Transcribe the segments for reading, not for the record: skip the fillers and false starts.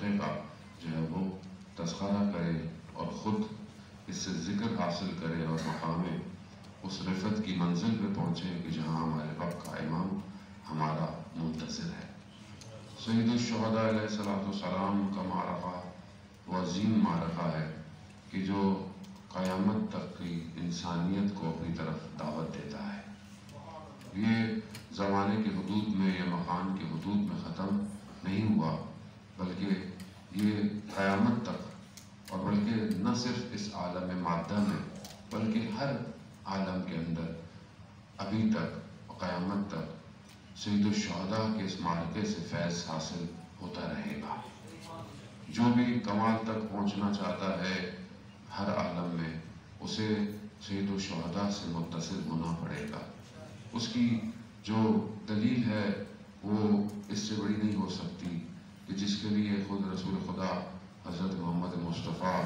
صدقے کا جو ہے وہ تذکرہ کرے اور خود اس سے ذکر حاصل کرے اور مقام اس رفت کی منزل پہ پہنچے کہ جہاں ہمارے رب کا امام ہمارا منتظر ہے۔ سید الشہداء علیہ السلام کا معرکہ وہ عظیم معرکہ ہے کہ جو قیامت تک کی انسانیت کو اپنی طرف دعوت دیتا ہے۔ یہ زمانے کی حدود میں یا مکان کی حدود میں ختم نہیں ہوا، بلکہ یہ قیامت تک، اور بلکہ نہ صرف اس عالم مادہ میں بلکہ ہر عالم کے اندر ابھی تک قیامت تک سید الشہداء کے اس معرکے سے فیض حاصل ہوتا رہے گا۔ جو بھی کمال تک پہنچنا چاہتا ہے ہر عالم میں، اسے سید الشہداء سے متصل ہونا پڑے گا۔ اس کی جو دلیل ہے وہ اس سے بڑی نہیں ہو سکتی کہ جس کے لیے خود رسول خدا حضرت محمد مصطفیٰ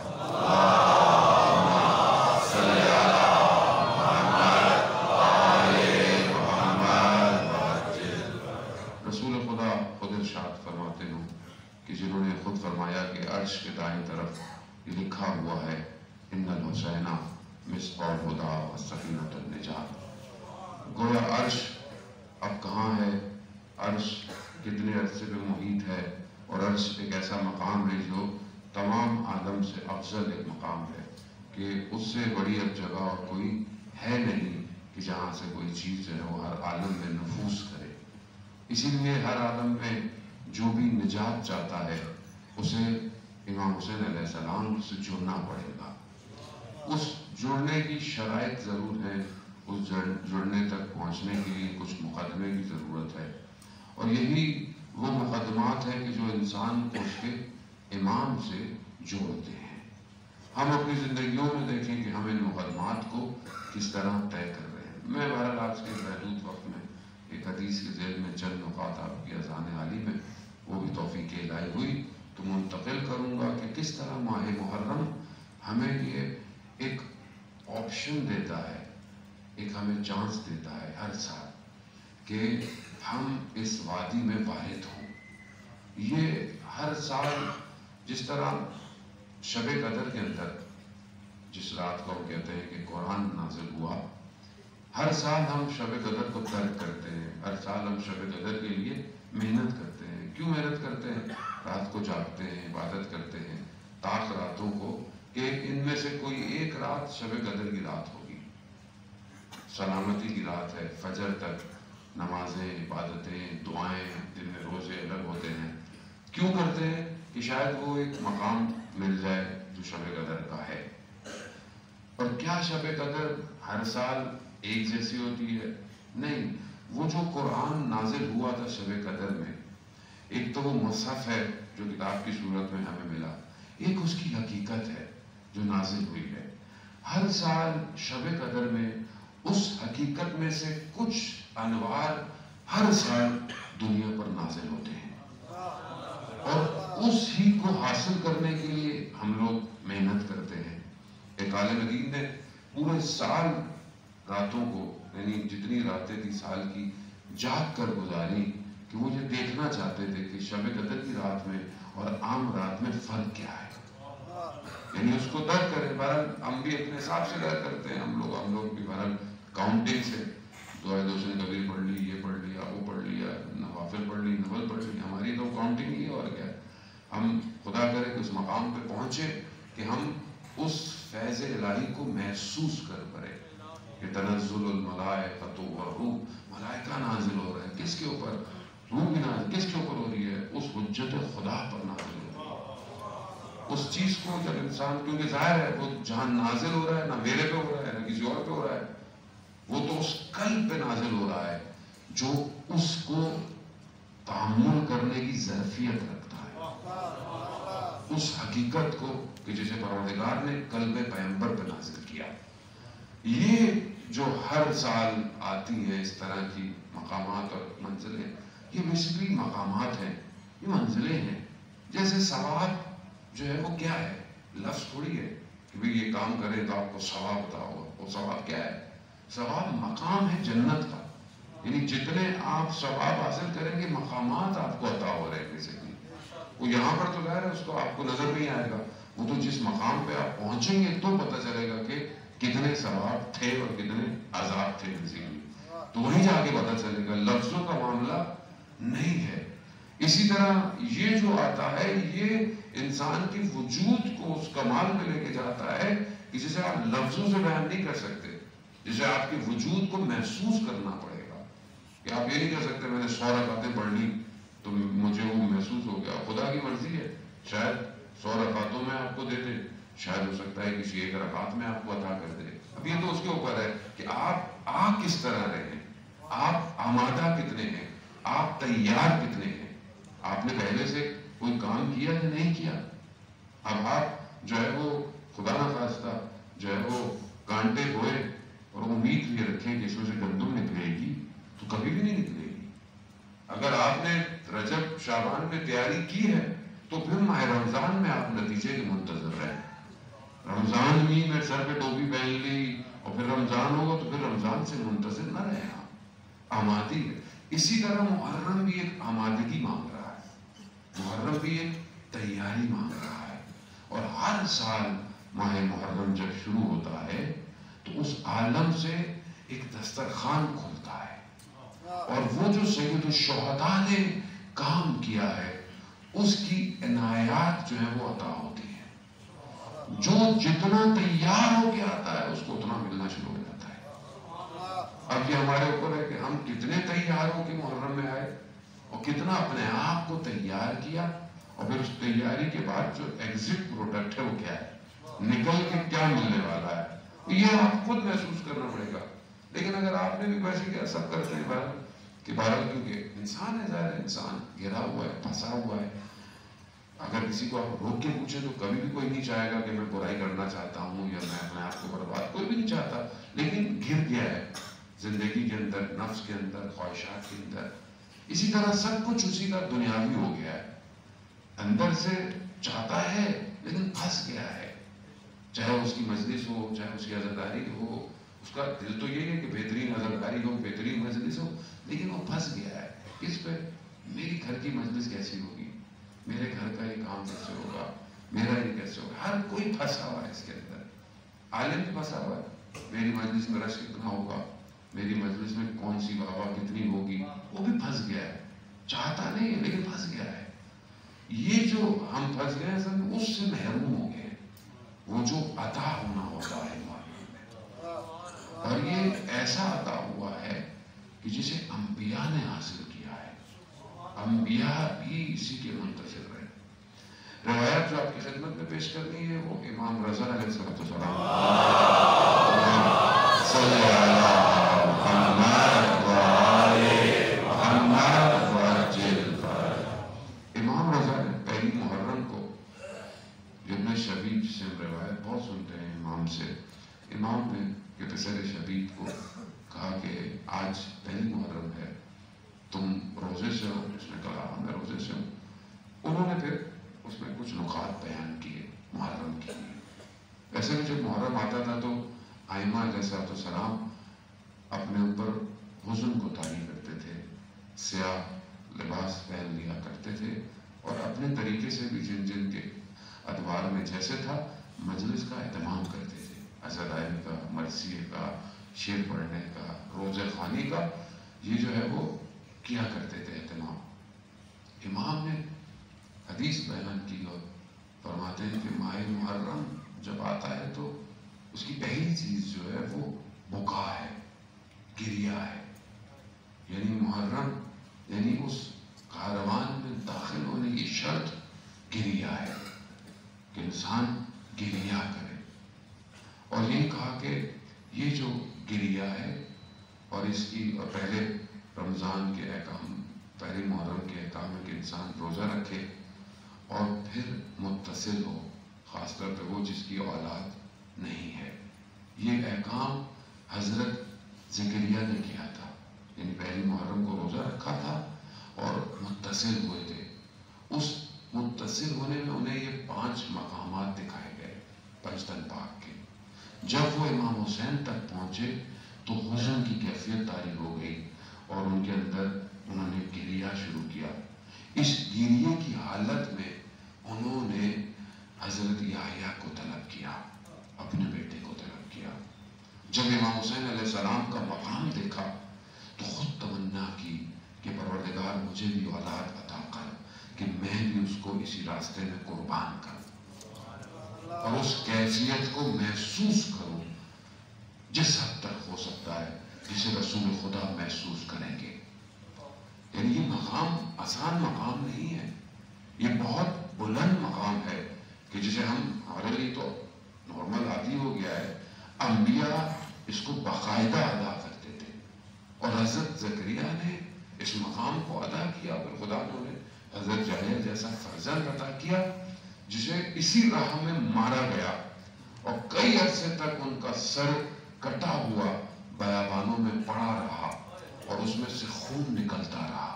رسول خدا خود ارشاد فرماتے ہیں کہ جنہوں نے خود فرمایا کہ عرش کے دائیں طرف یہ لکھا ہوا ہے ان الحسین مصباح الہدی و سفینۃ النجات۔ گویا عرش اب کہاں ہے، عرش کتنے عرصے پہ محیط ہے، اور عرش ایک ایسا مقام ہے جو تمام عالم سے افضل ایک مقام ہے کہ اس سے بڑی اب جگہ اور کوئی ہے نہیں کہ جہاں سے کوئی چیز جو ہے وہ ہر عالم میں نفوذ کرے۔ اسی لیے ہر عالم میں جو بھی نجات چاہتا ہے اسے امام حسین علیہ السلام سے جڑنا پڑے گا۔ اس جڑنے کی شرائط ضرور ہے، اس جڑنے تک پہنچنے کے لیے کچھ مقدمے کی ضرورت ہے، اور یہی وہ مقدمات ہیں کہ جو انسان کو اس کے امام سے جوڑتے ہیں۔ ہم اپنی زندگیوں میں دیکھیں کہ ہم ان مقدمات کو کس طرح طے کر رہے ہیں۔ میں بہرحال آج کے محدود وقت میں ایک حدیث کے ذیل میں چند نکات آپ کی اذان عالی میں وہ بھی توفیق الہی ہوئی تو منتقل کروں گا کہ کس طرح ماہ محرم ہمیں یہ ایک آپشن دیتا ہے، ایک ہمیں چانس دیتا ہے ہر سال کہ ہم اس وادی میں وارد ہوں۔ یہ ہر سال جس طرح شب قدر کے اندر جس رات کو ہم کہتے ہیں کہ قرآن نازل ہوا، ہر سال ہم شب قدر کو ترک کرتے ہیں، ہر سال ہم شب قدر کے لیے محنت کرتے ہیں۔ کیوں محنت کرتے ہیں؟ رات کو جاگتے ہیں، عبادت کرتے ہیں طاق راتوں کو کہ ان میں سے کوئی ایک رات شب قدر کی رات ہوگی، سلامتی کی رات ہے، فجر تک نمازیں، عبادتیں، دعائیں، دن میں روزے الگ ہوتے ہیں۔ کیوں کرتے ہیں؟ کہ شاید وہ ایک مقام مل جائے جو شب قدر کا ہے۔ اور کیا شب قدر ہر سال ایک جیسی ہوتی ہے؟ نہیں، وہ جو قرآن نازل ہوا تھا شب قدر میں، ایک تو وہ مصحف ہے جو کتاب کی صورت میں ہمیں ملا، ایک اس کی حقیقت ہے جو نازل ہوئی ہے۔ ہر سال شب قدر میں اس حقیقت میں سے کچھ انوار ہر سال دنیا پر نازل ہوتے ہیں، اور اس ہی کو حاصل کرنے کے لیے ہم لوگ محنت کرتے ہیں۔ ایک عالم دین نے پورے سال راتوں کو، یعنی جتنی راتیں تھی سال کی، جاگ کر گزاری کہ وہ یہ دیکھنا چاہتے تھے کہ شب قدر کی رات میں اور عام رات میں فرق کیا ہے، یعنی اس کو درک کریں۔ بہرحال ہم بھی اپنے حساب سے درک کرتے ہیں، ہم لوگ بھی بہرحال کاؤنٹنگ سے دعائے دوسرے کبیر پڑھ لی، یہ پڑھ لیا، وہ پڑھ لیا، نوافل پڑھ لی، نفل پڑھ لی، ہماری تو کاؤنٹنگ ہی ہے اور کیا ہے۔ ہم خدا کرے کہ اس مقام پہ پہنچے کہ ہم اس فیض الہی کو محسوس کر پائے کہ تنزل الملائکۃ والروح، ملائکہ نازل ہو رہے ہیں، کس کے اوپر؟ روح بھی نازل کس کے اوپر ہو رہی ہے؟ اس حجت خدا پر نازل ہو رہی ہے۔ اس چیز کو جب انسان، کیونکہ ظاہر ہے وہ جہاں نازل ہو رہا ہے نہ میرے پہ ہو رہا ہے نہ کسی اور پہ ہو رہا ہے، وہ تو اس قلب پہ نازل ہو رہا ہے جو اس کو تحمل کرنے کی ظرفیت رکھتا ہے، اس حقیقت کو کہ جسے پروردگار نے قلب پیغمبر پہ نازل کیا۔ یہ جو ہر سال آتی ہیں اس طرح کی مقامات اور منزلیں، یہ بیسیکلی مقامات ہیں، یہ منزلیں ہیں۔ جیسے ثواب جو ہے وہ کیا ہے؟ لفظ تھوڑی ہے کہ بھئی یہ کام کرے تو آپ کو ثواب عطا ہوگا۔ وہ ثواب کیا ہے؟ ثواب مقام ہے جنت کا، یعنی جتنے آپ ثواب حاصل کریں گے مقامات آپ کو عطا ہو رہے ہیں۔ بیسیکلی وہ یہاں پر تو ظاہر ہے اس کو آپ کو نظر نہیں آئے گا، وہ تو جس مقام پہ آپ پہنچیں گے تو پتہ چلے گا کہ کتنے ثواب تھے اور کتنے عذاب تھے بیسیکلی، تو وہیں جا کے پتہ چلے گا، لفظوں کا معاملہ نہیں ہے۔ اسی طرح یہ جو آتا ہے یہ انسان کے وجود کو اس کمال میں لے کے جاتا ہے کہ جسے آپ لفظوں سے بیان نہیں کر سکتے، جسے آپ کے وجود کو محسوس کرنا پڑے گا، کہ آپ یہ نہیں کہہ سکتے میں نے 100 رکعتیں پڑھ لی تو مجھے وہ محسوس ہو گیا۔ خدا کی مرضی ہے، شاید 100 رکعتوں میں آپ کو دے دے، شاید ہو سکتا ہے کسی ایک رکعت میں آپ کو عطا کر دے۔ اب یہ تو اس کے اوپر ہے کہ آپ آ کس طرح رہے ہیں، آپ آمادہ کتنے ہیں، آپ تیار کتنے ہیں، آپ نے پہلے سے کوئی کام کیا یا نہیں کیا۔ اب آپ جو ہے وہ خدا نہ خواستہ جو ہے وہ کانٹے بوئے اور امید یہ رکھیں کہ اس میں سے گندم نکلے گی تو کبھی بھی نہیں نکلے گی۔ اگر آپ نے رجب شعبان میں تیاری کی ہے تو پھر ماہ رمضان میں آپ نتیجے کے منتظر رہیں۔ رمضان میں میں سر پہ ٹوپی پہن لی اور پھر رمضان ہوگا تو پھر رمضان سے منتظر نہ رہیں آپ، آمادی ہے۔ اسی طرح محرم بھی ایک آمادگی مانگ رہا ہے، محرم بھی ایک تیاری مانگ رہا ہے، اور ہر سال ماہ محرم جب شروع ہوتا ہے تو اس عالم سے ایک دسترخوان کھلتا ہے، اور وہ جو سید الشہداء نے کام کیا ہے اس کی عنایات جو ہے وہ عطا ہوتی ہیں۔ جو جتنا تیار ہو کے آتا ہے اس کو اتنا ملنا شروع ہو جاتا ہے۔ اب یہ ہمارے اوپر ہے کہ ہم کتنے تیار ہو کے محرم میں آئے اور کتنا اپنے آپ کو تیار کیا، اور پھر اس تیاری کے بعد جو ایگزٹ پروڈکٹ ہے وہ کیا ہے، نکل کے کیا ملنے والا ہے، یہ آپ خود محسوس کرنا پڑے گا۔ لیکن اگر آپ نے بھی ویسے کیا سب کرتے ہیں کہ بہرحال کیونکہ انسان ہے، ظاہر انسان گھرا ہوا ہے، پھنسا ہوا ہے، اگر کسی کو آپ روک کے پوچھیں تو کبھی بھی کوئی نہیں چاہے گا کہ میں برائی کرنا چاہتا ہوں یا میں اپنے آپ کو برباد، کوئی بھی نہیں چاہتا، لیکن گر گیا ہے زندگی کے اندر، نفس کے اندر، خواہشات کے اندر۔ اسی طرح سب کچھ اسی کا دنیاوی ہو گیا ہے، اندر سے چاہتا ہے لیکن پھنس گیا ہے، چاہے اس کی مجلس ہو، چاہے اس کی عزاداری ہو، اس کا دل تو یہ ہے کہ بہترین عزاداری ہو، بہترین مجلس ہو، لیکن وہ پھنس گیا ہے کس پہ؟ میری گھر کی مجلس کیسی ہوگی، میرے گھر کا یہ کام کیسے ہوگا، میرا یہ کیسے ہوگا، ہر کوئی پھنسا ہوا ہے اس کے اندر۔ عالم بھی پھنسا ہوا ہے، میری مجلس میں رش کتنا ہوگا، میری مجلس میں کون سی بابا کتنی ہوگی، وہ بھی پھنس گیا ہے، چاہتا نہیں ہے لیکن پھنس گیا ہے۔ یہ جو ہم پھنس گئے ہیں سب اس سے محروم ہو گئے، وہ جو عطا ہونا ہوتا ہے ہمارے، اور یہ ایسا عطا ہوا ہے کہ جسے انبیاء نے حاصل کیا ہے، انبیاء بھی اسی کے منتظر رہے۔ روایات جو آپ کی خدمت میں پیش کرنی ہے وہ امام رضا علیہ السلام امام رضا نے پہلی محرم کو، ابن شبیب سے ہم روایت بہت سنتے ہیں امام سے، امام نے کہ پسر شبیب کو کہا کہ آج پہلی محرم ہے، تم روزے سے ہو؟ اس نے کہا میں روزے سے ہوں۔ انہوں نے پھر اس میں کچھ نکات بیان کیے محرم کے لیے۔ ویسے بھی جب محرم آتا تھا تو ائمہ علیہ السلام اپنے اوپر حزن کو طاری کرتے تھے، سیاہ لباس پہن لیا کرتے تھے، اور اپنے طریقے سے بھی جن جن کے ادوار میں جیسے تھا مجلس کا اہتمام کرتے تھے، عزاداری کا، مرثیے کا، شعر پڑھنے کا، روزہ خوانی کا، یہ جو ہے وہ کیا کرتے تھے اہتمام۔ امام نے حدیث بیان کی اور فرماتے ہیں کہ ماہ محرم جب آتا ہے تو اس کی پہلی چیز جو ہے وہ بکا ہے، گریہ ہے، یعنی محرم یعنی اس کاروان میں داخل ہونے کی شرط گریہ ہے کہ انسان گریہ کرے، اور یہ کہا کہ یہ جو گریہ ہے اور اس کی، اور پہلے رمضان کے احکام، پہلے محرم کے احکام ہے کہ انسان روزہ رکھے اور پھر متصل ہو، خاص طور پہ وہ جس کی اولاد نہیں ہے۔ یہ احکام حضرت زکریا نے کیا تھا، یعنی پہلی محرم کو روزہ رکھا تھا اور متصل ہوئے تھے۔ اس متصل ہونے میں انہیں یہ 5 مقامات دکھائے گئے پنجتن پاک کے۔ جب وہ امام حسین تک پہنچے تو حزن کی کیفیت طاری ہو گئی اور ان کے اندر انہوں نے گریہ شروع کیا۔ اس گریے کی حالت میں انہوں نے حضرت یحییٰ کو طلب کیا، اپنے بیٹے کو طلب کیا۔ جب امام حسین علیہ السلام کا مقام دیکھا تو خود تمنا کی کہ پروردگار مجھے بھی اولاد عطا کر کہ میں بھی اس کو اسی راستے میں قربان کروں اور اس کیفیت کو محسوس کروں جس حد تک ہو سکتا ہے جسے رسول خدا محسوس کریں گے۔ یعنی یہ مقام آسان مقام نہیں ہے، یہ بہت بلند مقام ہے کہ جسے ہمارے لیے تو نارمل عادی ہو گیا ہے، انبیاء اس کو باقاعدہ ادا کرتے تھے اور حضرت زکریا نے اس مقام کو ادا کیا، اور خدا نے انہیں حضرت یحییٰ جیسا فرزند عطا کیا جسے اسی راہ میں مارا گیا اور کئی عرصے تک ان کا سر کٹا ہوا بیابانوں میں پڑا رہا اور اس میں سے خون نکلتا رہا۔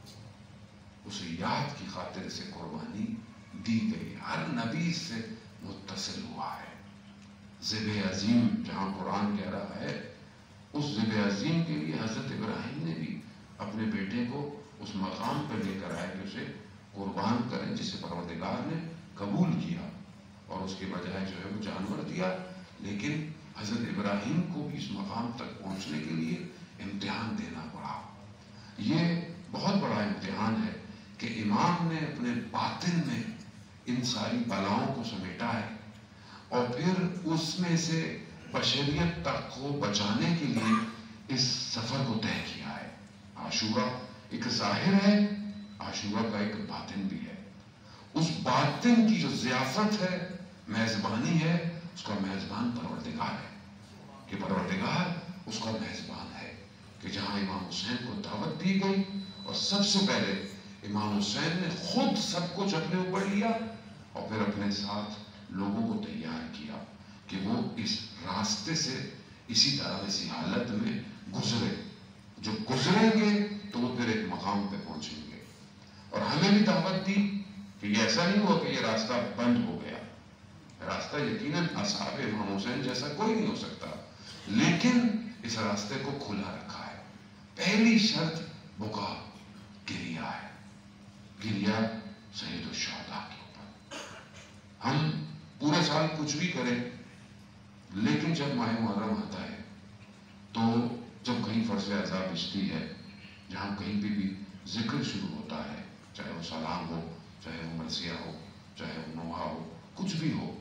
اسے یاد کی خاطر سے قربانی دی گئی، ہر نبی سے متصل ہوا ہے۔ ذبح عظیم جہاں قرآن کہہ رہا ہے، اس ذبح عظیم کے لیے حضرت ابراہیم نے بھی اپنے بیٹے کو اس مقام پر لے کر آئے کہ اسے قربان کریں، جسے پروردگار نے قبول کیا اور اس کے بجائے جو ہے وہ جانور دیا۔ لیکن حضرت ابراہیم کو بھی اس مقام تک پہنچنے کے لیے امتحان دینا پڑا۔ یہ بہت بڑا امتحان ہے کہ امام نے اپنے باطن میں ان ساری بلاؤں کو سمیٹا ہے اور پھر اس میں سے بشریت تک کو بچانے کے لیے اس سفر کو طے کیا ہے۔ عاشورہ ایک ظاہر ہے، عاشورہ کا ایک باطن بھی ہے۔ اس باطن کی جو ضیافت ہے، میزبانی ہے، اس کا میزبان پروردگار ہے کہ پروردگار اس کا میزبان ہے کہ جہاں امام حسین کو دعوت دی گئی اور سب سے پہلے امام حسین نے خود سب کچھ اپنے اوپر لیا اور پھر اپنے ساتھ لوگوں کو تیار کیا کہ وہ اس راستے سے اسی طرح اسی حالت میں گزرے، جو گزریں گے تو وہ پھر ایک مقام پہ پہنچیں گے۔ اور ہمیں بھی دعوت دی کہ یہ ایسا نہیں ہوا کہ یہ راستہ بند ہو گیا، راستہ یقیناً اصحاب امام حسین جیسا کوئی نہیں ہو سکتا، لیکن اس راستے کو کھلا رکھا ہے۔ پہلی شرط بکا، گریہ ہے، گریہ سید الشہداء کے اوپر۔ ہم پورے سال کچھ بھی کریں لیکن جب ماہ محرم آتا ہے تو جب کہیں فرض اعضاء بچتی ہے، جہاں کہیں بھی ذکر شروع ہوتا ہے، چاہے وہ سلام ہو، چاہے وہ مرثیہ ہو، چاہے وہ نوحہ ہو، کچھ بھی ہو،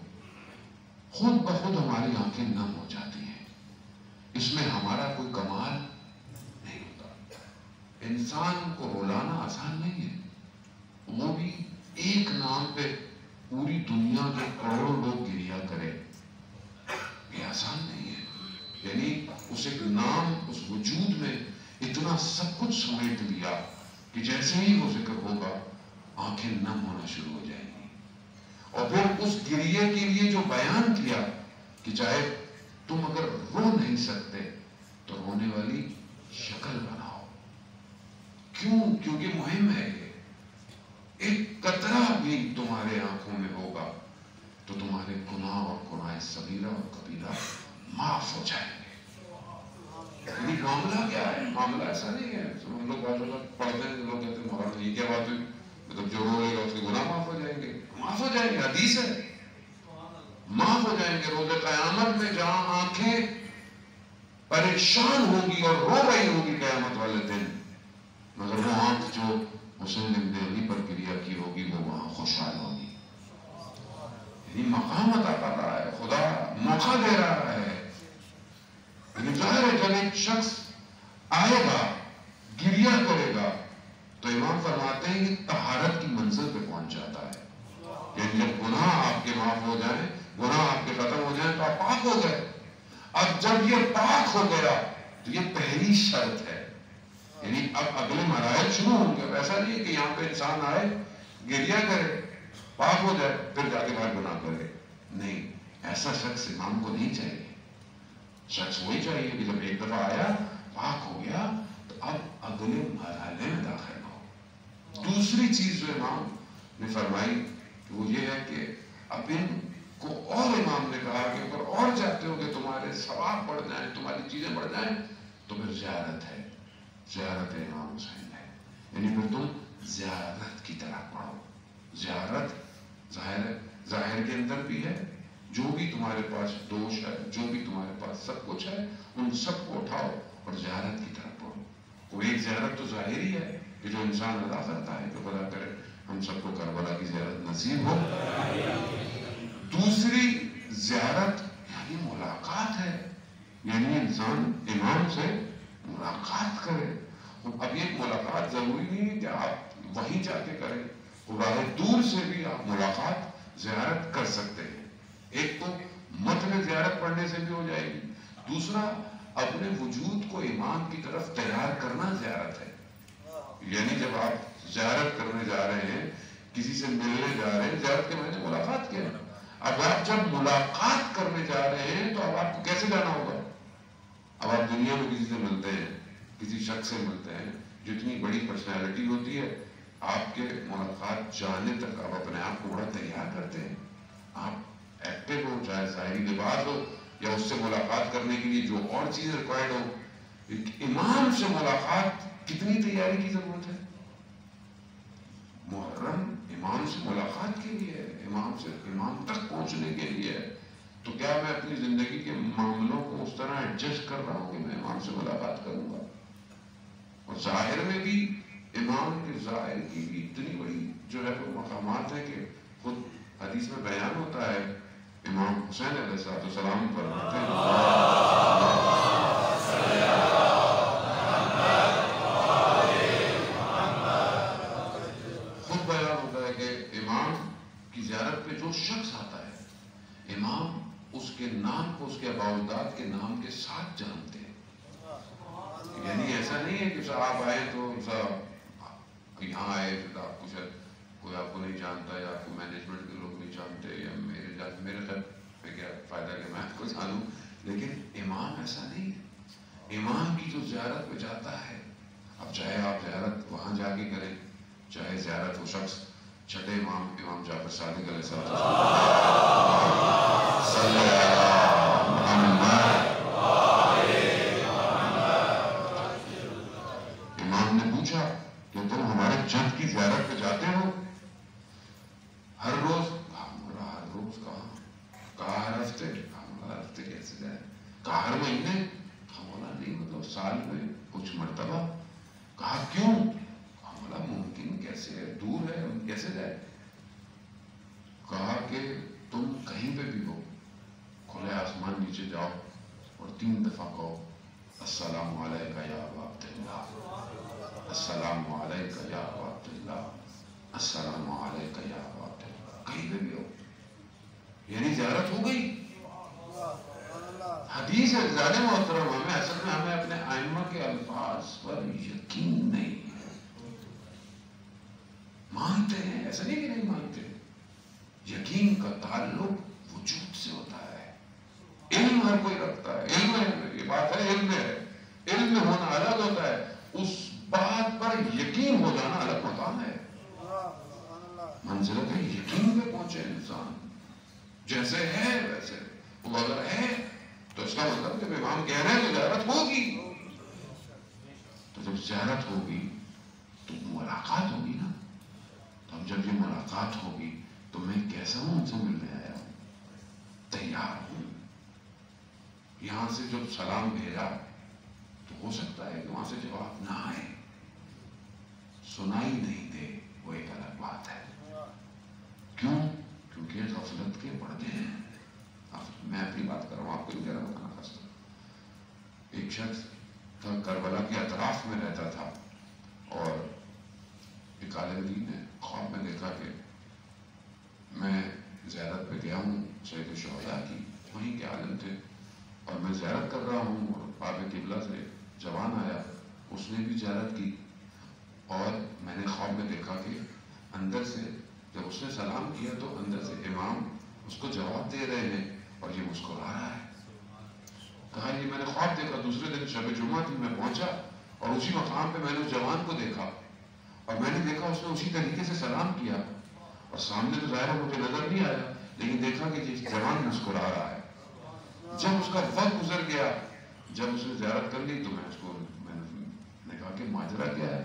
خود بخود ہماری آنکھیں نم ہو جاتی ہیں۔ اس میں ہمارا کوئی کمال نہیں ہوتا۔ انسان کو رولانا آسان نہیں ہے، وہ بھی ایک نام پہ پوری دنیا کے کروڑوں لوگ گریہ کرے، یہ آسان نہیں ہے۔ یعنی اس ایک نام، اس وجود میں اتنا سب کچھ سمیٹ لیا کہ جیسے ہی وہ ذکر ہوگا آنکھیں نم ہونا شروع ہو جائیں گی۔ اور پھر اس گریہ کے لیے جو بیان کیا کہ چاہے تم اگر رو نہیں سکتے تو رونے والی شکل بناؤ۔ کیوں؟ کیونکہ مہم ہے یہ۔ ایک قطرہ بھی تمہارے آنکھوں میں ہوگا تو تمہارے گناہ اور گناہ صغیرہ اور کبیرہ معاف ہو جائیں گے۔ یعنی معاملہ کیا ہے؟ معاملہ ایسا نہیں ہے ہم لوگ بات پڑھتے ہیں، لوگ کہتے ہیں مولانا یہ کیا بات ہوئی، مطلب جو رو لے گا اس کے گناہ معاف ہو جائیں گے۔ معاف ہو جائیں گے، حدیث ہے، معاف ہو جائیں گے۔ روز قیامت میں جہاں آنکھیں پریشان ہوں گی اور رو رہی ہوں گی قیامت والے دن، مگر وہ آنکھ جو حسین بن علی پر گریہ کی ہوگی وہ وہاں خوشحال ہوگی۔ یعنی مقام عطا کر رہا ہے خدا، موقع دے رہا ہے۔ لیکن ظاہر ہے جب ایک شخص آئے گا، گریہ کرے گا، تو امام فرماتے ہیں کہ طہارت کی منزل پہ پہنچ جاتا ہے۔ یعنی جب گناہ آپ کے معاف ہو جائیں، گناہ آپ کے ختم ہو جائیں تو آپ پاک ہو گئے۔ اب جب یہ پاک ہو گیا تو یہ پہلی شرط ہے، یعنی اب اگلے مراحل شروع ہوں گے۔ ایسا نہیں ہے کہ یہاں پہ انسان آئے، گریہ کرے، پاک ہو جائے، پھر جا کے بعد گناہ کرے، نہیں، ایسا شخص امام کو نہیں چاہیے۔ شخص وہی چاہیے کہ جب ایک دفعہ آیا، پاک ہو گیا، تو اب اگلے مرحلے میں داخل ہو۔ دوسری چیز جو امام نے فرمائی وہ یہ ہے کہ اب ان کو، اور امام نے کہا کہ اگر اور چاہتے ہو کہ تمہارے ثواب بڑھ جائیں، تمہاری چیزیں بڑھ جائیں، تو پھر زیارت ہے، زیارت امام حسین ہے۔ یعنی پھر تم زیارت کی طرح پڑھو. زیارت ظاہر کے اندر بھی ہے. جو بھی تمہارے پاس دوش ہے, جو بھی تمہارے پاس سب کچھ ہے, ان سب کو اٹھاؤ اور زیارت کی طرف پڑھو. وہ ایک زیارت تو ظاہری ہے کہ جو انسان ادا کرتا ہے, کہ خدا کرے ہم سب کو کربلا کی زیارت نصیب ہو. دوسری زیارت یعنی ملاقات ہے, یعنی انسان امام سے ملاقات کرے. اب یہ ملاقات ضروری نہیں ہے کہ آپ وہیں جا کے کریں, راہ دور سے بھی آپ ملاقات زیارت کر سکتے ہیں. ایک تو متن زیارت پڑھنے سے بھی ہو جائے گی, دوسرا اپنے وجود کو امام کی طرف تیار کرنا زیارت ہے. یعنی جب آپ زیارت کرنے جا رہے ہیں, کسی سے ملنے جا رہے ہیں, زیارت کے معنی ملاقات کیا. اب آپ جب ملاقات کرنے جا رہے ہیں تو اب آپ کو کیسے جانا ہوگا؟ اب آپ دنیا میں کسی سے ملتے ہیں, کسی شخص سے ملتے ہیں جو اتنی بڑی پرسنالٹی ہوتی ہے, آپ کے ملاقات جانے تک آپ اپنے آپ کو بڑا تیار کرتے ہیں. آپ ایکٹیو ہو, چاہے ظاہری لباس ہو یا اس سے ملاقات کرنے کے لیے جو اور چیز ریکوائرڈ ہو. امام سے ملاقات کتنی تیاری کی ضرورت ہے؟ محرم امام سے ملاقات کے لیے, امام تک پہنچنے کے لیے. تو کیا میں اپنی زندگی کے معاملوں کو اس طرح ایڈجسٹ کر رہا ہوں کہ میں امام سے ملاقات کروں گا؟ اور ظاہر میں بھی امام کے ظاہر کی بھی اتنی بڑی جو ہے وہ مقامات ہیں کہ خود حدیث میں بیان ہوتا ہے, امام حسین علیہ السلام فرماتے ہیں زیارت پہ جو شخص آتا ہے, امام اس کے نام کو اس کے اباء کے نام کے ساتھ جانتے ہیں. یعنی ایسا نہیں ہے کہ آپ آئے تو یہاں آئے تو آپ کو شاید کوئی آپ کو نہیں جانتا, یا آپ کو مینجمنٹ کے لوگ نہیں جانتے, یا میرے خیال میں کیا فائدہ کہ میں آپ کو جانوں. لیکن امام ایسا نہیں ہے. امام کی جو زیارت پہ جاتا ہے, اب چاہے آپ زیارت وہاں جا کے کریں, چاہے زیارت وہ شخص چھٹے امام جعفر صادق علیہ السلام امام نے پوچھا کہ تم ہمارے جد کی زیارت پہ جاتے ہو ہر روز؟ ہر روز کہا ہر ہفتے. ہر ہفتے کیسے جائے؟ کہا ہر مہینے. نہیں, مطلب سال میں کچھ مرتبہ. کہا کیوں؟ ممکن کیسے ہے, دور ہے, کیسے جائے؟ کہا کہ تم کہیں پہ بھی ہو, کھلے آسمان نیچے جاؤ اور 3 دفعہ کہو السلام علیکہ یا ابا عبداللہ, السلام علیکہ یا ابا عبداللہ, السلام علیکہ یا ابا عبداللہ. کہیں پہ بھی ہو, یعنی زیارت ہو گئی. حدیث ہے زیادہ محترم, ہمیں اپنے ائمہ کے الفاظ پر یقین نہیں ہے. مانتے ہیں, ایسا نہیں کہ نہیں مانتے. یقین کا تعلق وجود سے ہوتا ہے. علم ہر کوئی رکھتا ہے, علم ہے, یہ بات ہے, علم ہے. علم ہونا الگ ہوتا ہے, اس بات پر یقین ہو جانا الگ مقام ہے. منزلت یقین پہ پہنچے انسان, جیسے ہے ویسے. وہ اگر ہے تو اس کا مطلب جب امام کہہ رہے ہیں تو زیارت ہوگی. تو جب زیارت ہوگی تو ملاقات ہوگی نا. تو جب یہ ملاقات ہوگی تو میں کیسا ہوں ان سے ملنے آیا ہوں؟ تیار ہوں. یہاں سے جب سلام بھیجا تو ہو سکتا ہے کہ وہاں سے جواب نہ آئے, سنائی نہیں دے, وہ ایک الگ بات ہے. کیوں؟ کیونکہ غفلت کے پردے ہیں. میں اپنی بات کر رہا ہوں, آپ کو نہیں کہہ رہا ہوں. ایک شخص تھا, کربلا کے اطراف میں رہتا تھا, اور ایک عالم دین نے خواب میں دیکھا کہ میں زیارت پہ گیا ہوں سید الشہداء کی, وہیں کے عالم تھے, اور میں زیارت کر رہا ہوں, اور باب قبلہ سے جوان آیا, اس نے بھی زیارت کی, اور میں نے خواب میں دیکھا کہ اندر سے جب اس نے سلام کیا تو اندر سے امام اس کو جواب دے رہے ہیں اور یہ مسکرا رہا ہے. کہا یہ میں نے خواب دیکھا. دوسرے دن شب جمعہ تھی, میں پہنچا اور اسی مقام پہ میں نے اس جوان کو دیکھا, اور میں نے دیکھا اس نے اسی طریقے سے سلام کیا, اور سامنے تو ظاہر مجھے نظر نہیں آیا, لیکن دیکھا کہ یہ جوان مسکرا رہا ہے. جب اس کا وقت گزر گیا, جب اس نے زیارت کر لی تو میں نے کہا کہ ماجرا کیا ہے؟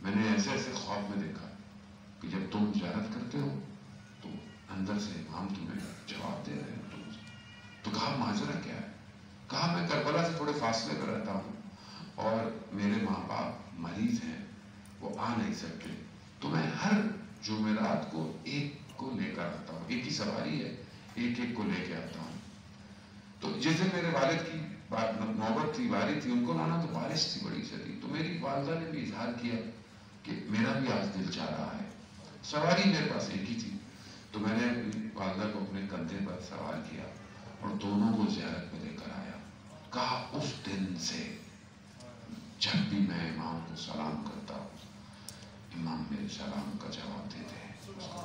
میں نے ایسے ایسے خواب میں دیکھا کہ جب تم زیارت کرتے ہو تو اندر سے امام تمہیں جواب دے رہے ہیں. تو کہا ماجرا کیا ہے؟ کہا میں کربلا سے تھوڑے فاصلے پر رہتا ہوں اور میرے ماں باپ مریض ہیں، وہ آ نہیں سکتے، تو میں ہر جمعرات کو ایک کو لے کر آتا ہوں، ایک ہی سواری ہے، ایک ایک کو لے کے آتا ہوں. تو جس دن میرے والد کی نوبت تھی، باری تھی ان کو لانا، تو بارش تھی بڑی شدید. تو میری والدہ نے بھی اظہار کیا کہ میرا بھی آج دل چاہ رہا ہے. سواری میرے پاس ایک ہی تھی، تو میں نے اپنی والدہ کو اپنے کندھے پر سوار کیا اور دونوں کو زیارت پہ لے کر آیا. کہا اس دن سے جب بھی میں امام کو سلام کرتا ہوں، امام میرے سلام کا جواب دیتے ہیں.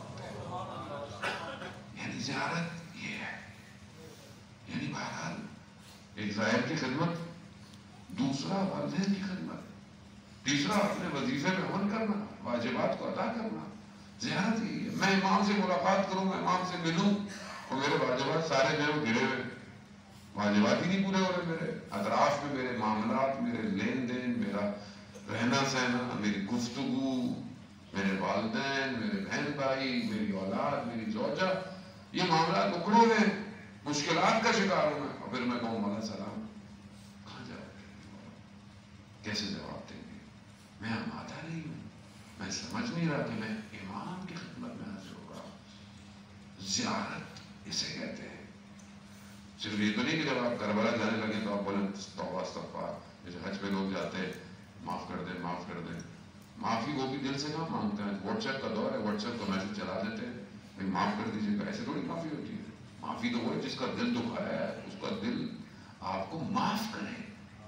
یعنی زیارت یہ ہے. یعنی بہرحال ایک زائر کی خدمت، دوسرا والدین کی خدمت، تیسرا اپنے وظیفے پہ عمل کرنا، واجبات کو ادا کرنا. زیارت یہی ہے. میں امام سے ملاقات کروں، میں امام سے ملوں اور میرے واجبات سارے جو ہیں گرے ہوئے، واجبات ہی نہیں پورے ہو رہے. میرے اطراف میں میرے معاملات، میرے لین دین، میرا رہنا سہنا، میری گفتگو، میرے والدین، میرے بہن بھائی، میری اولاد، میری زوجہ، یہ معاملات اکھڑے ہوئے ہیں، مشکلات کا شکار ہوں میں. اور پھر میں کہوں مولا سلام کہاں جا رہے، کیسے جواب دیں گے؟ میں آمادہ نہیں ہوں، میں سمجھ نہیں رہا کہ میں امام کی خدمت میں حاضر ہو رہا ہوں. زیارت اسے کہتے ہیں. صرف یہ تو نہیں کہ جب آپ کربلا جانے لگے تو آپ بولیں توبہ استغفار، جیسے حج پہ لوگ جاتے ہیں معاف کر دیں معاف کر دیں. معافی وہ بھی دل سے کہاں مانگتے ہیں. واٹس ایپ کا دور ہے، واٹس ایپ کا میسج چلا دیتے ہیں بھائی معاف کر دیجیے گا. ایسے تھوڑی معافی ہوتی ہے. معافی تو وہ ہے جس کا دل دکھایا ہے، اس کا دل آپ کو معاف کرے.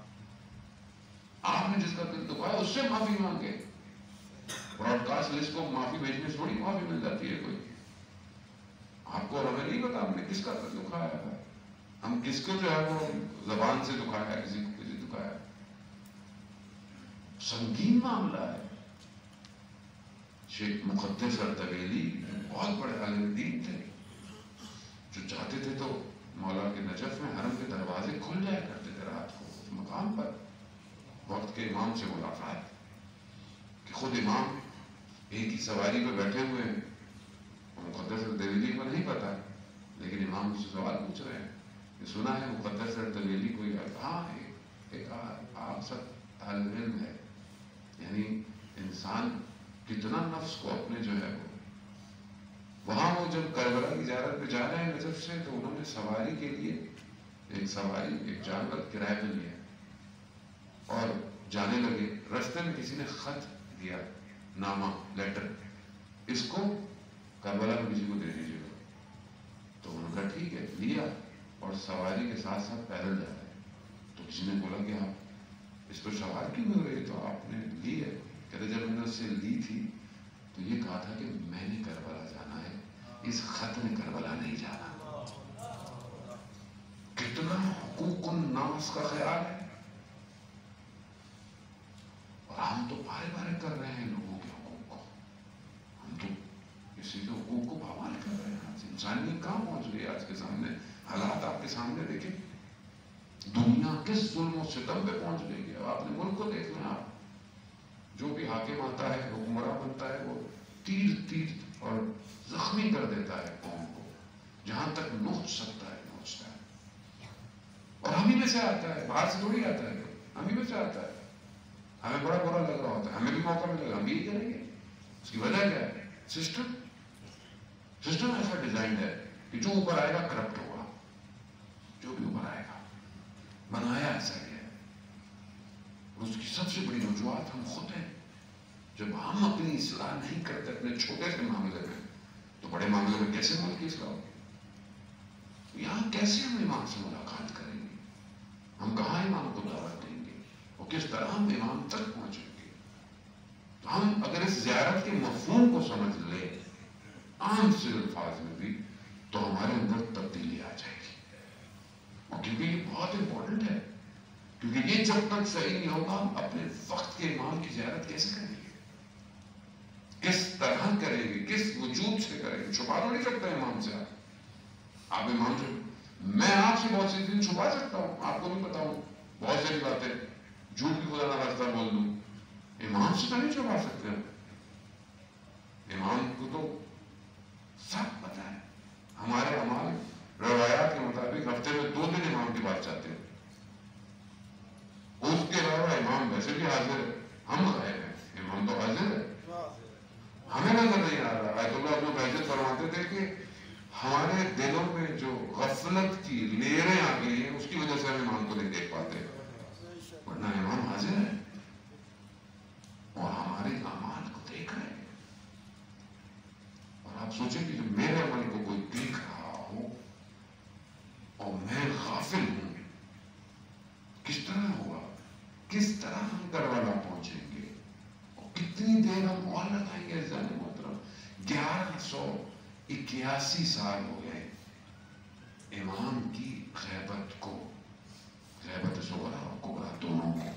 آپ نے جس کا دل دکھایا اس سے معافی مانگے. براڈ کاسٹ لسٹ کو معافی بھیجنے سے تھوڑی معافی مل جاتی ہے کوئی. آپ کو اور ہمیں نہیں پتا ہم نے کس کا دل دکھایا ہے، ہم کس کو جو ہے وہ زبان سے دکھایا ہے، کسی کو کسی دکھایا ہے. سنگین معاملہ ہے. شیخ مقدس اردبیلی بہت بڑے عالم دین تھے، جو چاہتے تھے تو مولا کے نجف میں حرم کے دروازے کھل جایا کرتے تھے رات کو. اس مقام پر وقت کے امام سے ملاقات کہ خود امام ایک ہی سواری پہ بیٹھے ہوئے ہیں. مقدس اردبیلی کو نہیں پتا، لیکن امام سے سوال پوچھ رہے ہیں کہ سنا ہے مقدس اردبیلی کوئی ہے؟ ہاں ایک آپ سب طالب علم ہے. یعنی انسان کتنا نفس کو اپنے جو ہے وہاں وہ جب کربلا کی زیارت پہ جا رہے ہیں نجف سے، تو انہوں نے سواری کے لیے ایک جانور کرائے پہ لیا اور جانے لگے. رستے میں کسی نے خط دیا، نامہ، لیٹر، اس کو کربلا میں کسی کو دے دیجیے گا. تو انہوں نے کہا ٹھیک ہے، لیا اور سواری کے ساتھ ساتھ پیدل جا رہے ہیں. تو کسی نے بولا کہ آپ اس پر سوار کیوں ہو رہے؟ تو آپ نے لی ہے. کہتے جب میں نے اس سے لی تھی تو یہ کہا تھا کہ میں نے کربلا جانا ہے، اس خط نے کربلا نہیں جانا. کتنا حقوق الناس کا خیال ہے. اور ہم تو بارے بارے کر رہے ہیں لوگوں کے حقوق کو. ہم تو کسی کے حقوق کو پامال کر رہے ہیں. انسانیت کہاں پہنچ گئی آج کے سامنے؟ حالات آپ کے سامنے دیکھیں. دنیا کس ظلم و ستم پہ پہنچ گئی ہے. آپ نے ملک کو دیکھ لیں. آپ جو بھی حاکم آتا ہے، حکمراں بنتا ہے، وہ تیر اور زخمی کر دیتا ہے قوم کو. جہاں تک نوچ سکتا ہے نوچتا ہے. اور ہم ہی میں سے آتا ہے، باہر سے تھوڑی آتا ہے، ہم ہی میں سے آتا ہے. ہمیں بڑا برا لگ رہا ہوتا ہے، ہمیں بھی موقع ملے گا، ہم یہی کریں گے. اس کی وجہ کیا ہے؟ سسٹم ایسا ڈیزائن ہے کہ جو اوپر آئے گا کرپٹ ہوگا. جو بھی اوپر آئے گا بنایا ایسا ہے. اس کی سب سے بڑی وجوہات ہم خود ہیں. جب ہم اپنی اصلاح نہیں کرتے اپنے چھوٹے سے معاملے میں، تو بڑے معاملے میں کیسے ملک کی اصلاح ہوگی؟ یہاں کیسے ہم امام سے ملاقات کریں گے؟ ہم کہاں امام کو دعوت دیں گے؟ اور کس طرح ہم امام تک پہنچیں گے؟ تو ہم اگر اس زیارت کے مفہوم کو سمجھ لیں عام سے الفاظ میں بھی، تو ہمارے اندر تبدیلی آ جائے گی. اور کیونکہ یہ بہت امپورٹنٹ ہے، کیونکہ یہ جب تک صحیح نہیں ہوگا ہم اپنے وقت کے امام کی زیارت کیسے کریں گے؟ کس طرح کریں گے؟ کس وجود سے کریں گے؟ چھپا تو نہیں سکتے امام سے. آپ امام سے، میں آپ سے بہت سی چیزیں چھپا سکتا ہوں، آپ کو نہیں بتاؤں بہت ساری باتیں، جھوٹ بھی خدا نہ راستہ بول دوں. امام امام سے تو نہیں چھپا سکتے ہم. امام کو تو سب پتا ہے. ہمارے اعمال روایات کے مطابق ہفتے میں 2 دن امام کے پاس جاتے ہیں. اس کے علاوہ امام ویسے بھی حاضر ہے. ہم غائب ہیں, امام تو حاضر ہے. ہمیں نظر نہیں آ رہا. آیت اللہ اپنے بحثت فرماتے تھے کہ ہمارے دلوں میں جو غفلت کی لیریں آ گئی ہیں اس کی وجہ سے ہم امام کو نہیں دیکھ پاتے, ورنہ امام حاضر ہے اور ہمارے اعمال کو دیکھ رہے ہیں. اور آپ سوچیں کہ جب میرے عمل کو کوئی دیکھ رہا ہو اور میں غافل ہوں, کس طرح ہوگا, کس طرح ہم گھروالا پہنچیں گے, اور کتنی دیر ہم اور لگائیں گے. عزیزان محترم 1181 سال ہو گئے امام کی غیبت کو, غیبت صغرا اور کبرا دونوں کو.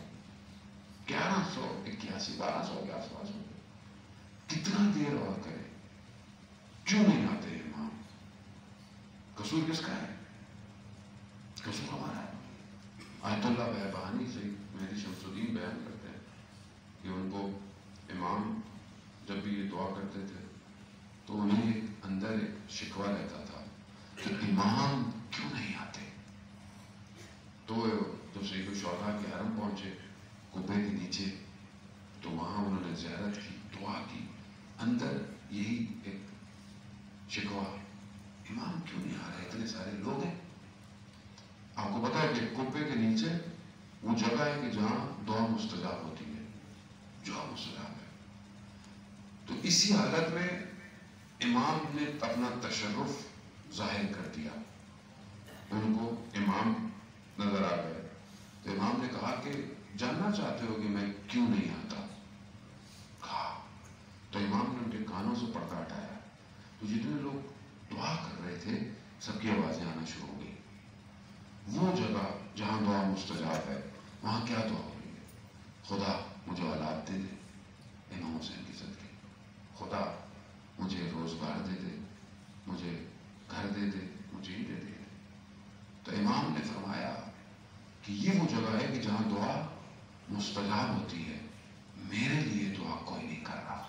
1181 1200 کے آس پاس ہو گئے. کتنا دیر اور کرے, کیوں نہیں آتے امام؟ قصور کس کا ہے؟ قصور ہمارا ہے. آیت اللہ بہبہانی سے مہدی شمس الدین بیان کرتے ہیں کہ ان کو امام جب بھی یہ دعا کرتے تھے تو انہیں اندر ایک شکوہ رہتا تھا کہ امام کیوں نہیں آتے. تو جب سید الشہداء کے حرم پہنچے قبے کے نیچے, تو وہاں انہوں نے زیارت کی, دعا کی, اندر یہی ایک شکوہ, امام کیوں نہیں آ رہے, اتنے سارے لوگ ہیں. آپ کو پتا ہے کہ قبے کے نیچے وہ جگہ ہے کہ جہاں دعا مستجاب ہوتی ہے, دعا مستجاب ہے. تو اسی حالت میں امام نے اپنا تشرف ظاہر کر دیا. ان کو امام نظر آ گئے تو امام نے کہا کہ جاننا چاہتے ہو کہ میں کیوں نہیں آتا؟ کہا تو امام نے ان کے کانوں سے پردہ ہٹایا. تو جتنے لوگ دعا کر رہے تھے سب کی آوازیں آنا شروع ہو گئی. وہ جگہ جہاں دعا مستجاب ہے وہاں کیا دعا ہو رہی ہے؟ خدا مجھے اولاد دے دے امام حسین کی صدقے, خدا مجھے روزگار دے دے, مجھے گھر دے دے, مجھے ہی دے دے. تو امام نے فرمایا کہ یہ وہ جگہ ہے کہ جہاں دعا مستجاب ہوتی ہے, میرے لیے دعا کوئی نہیں کر رہا.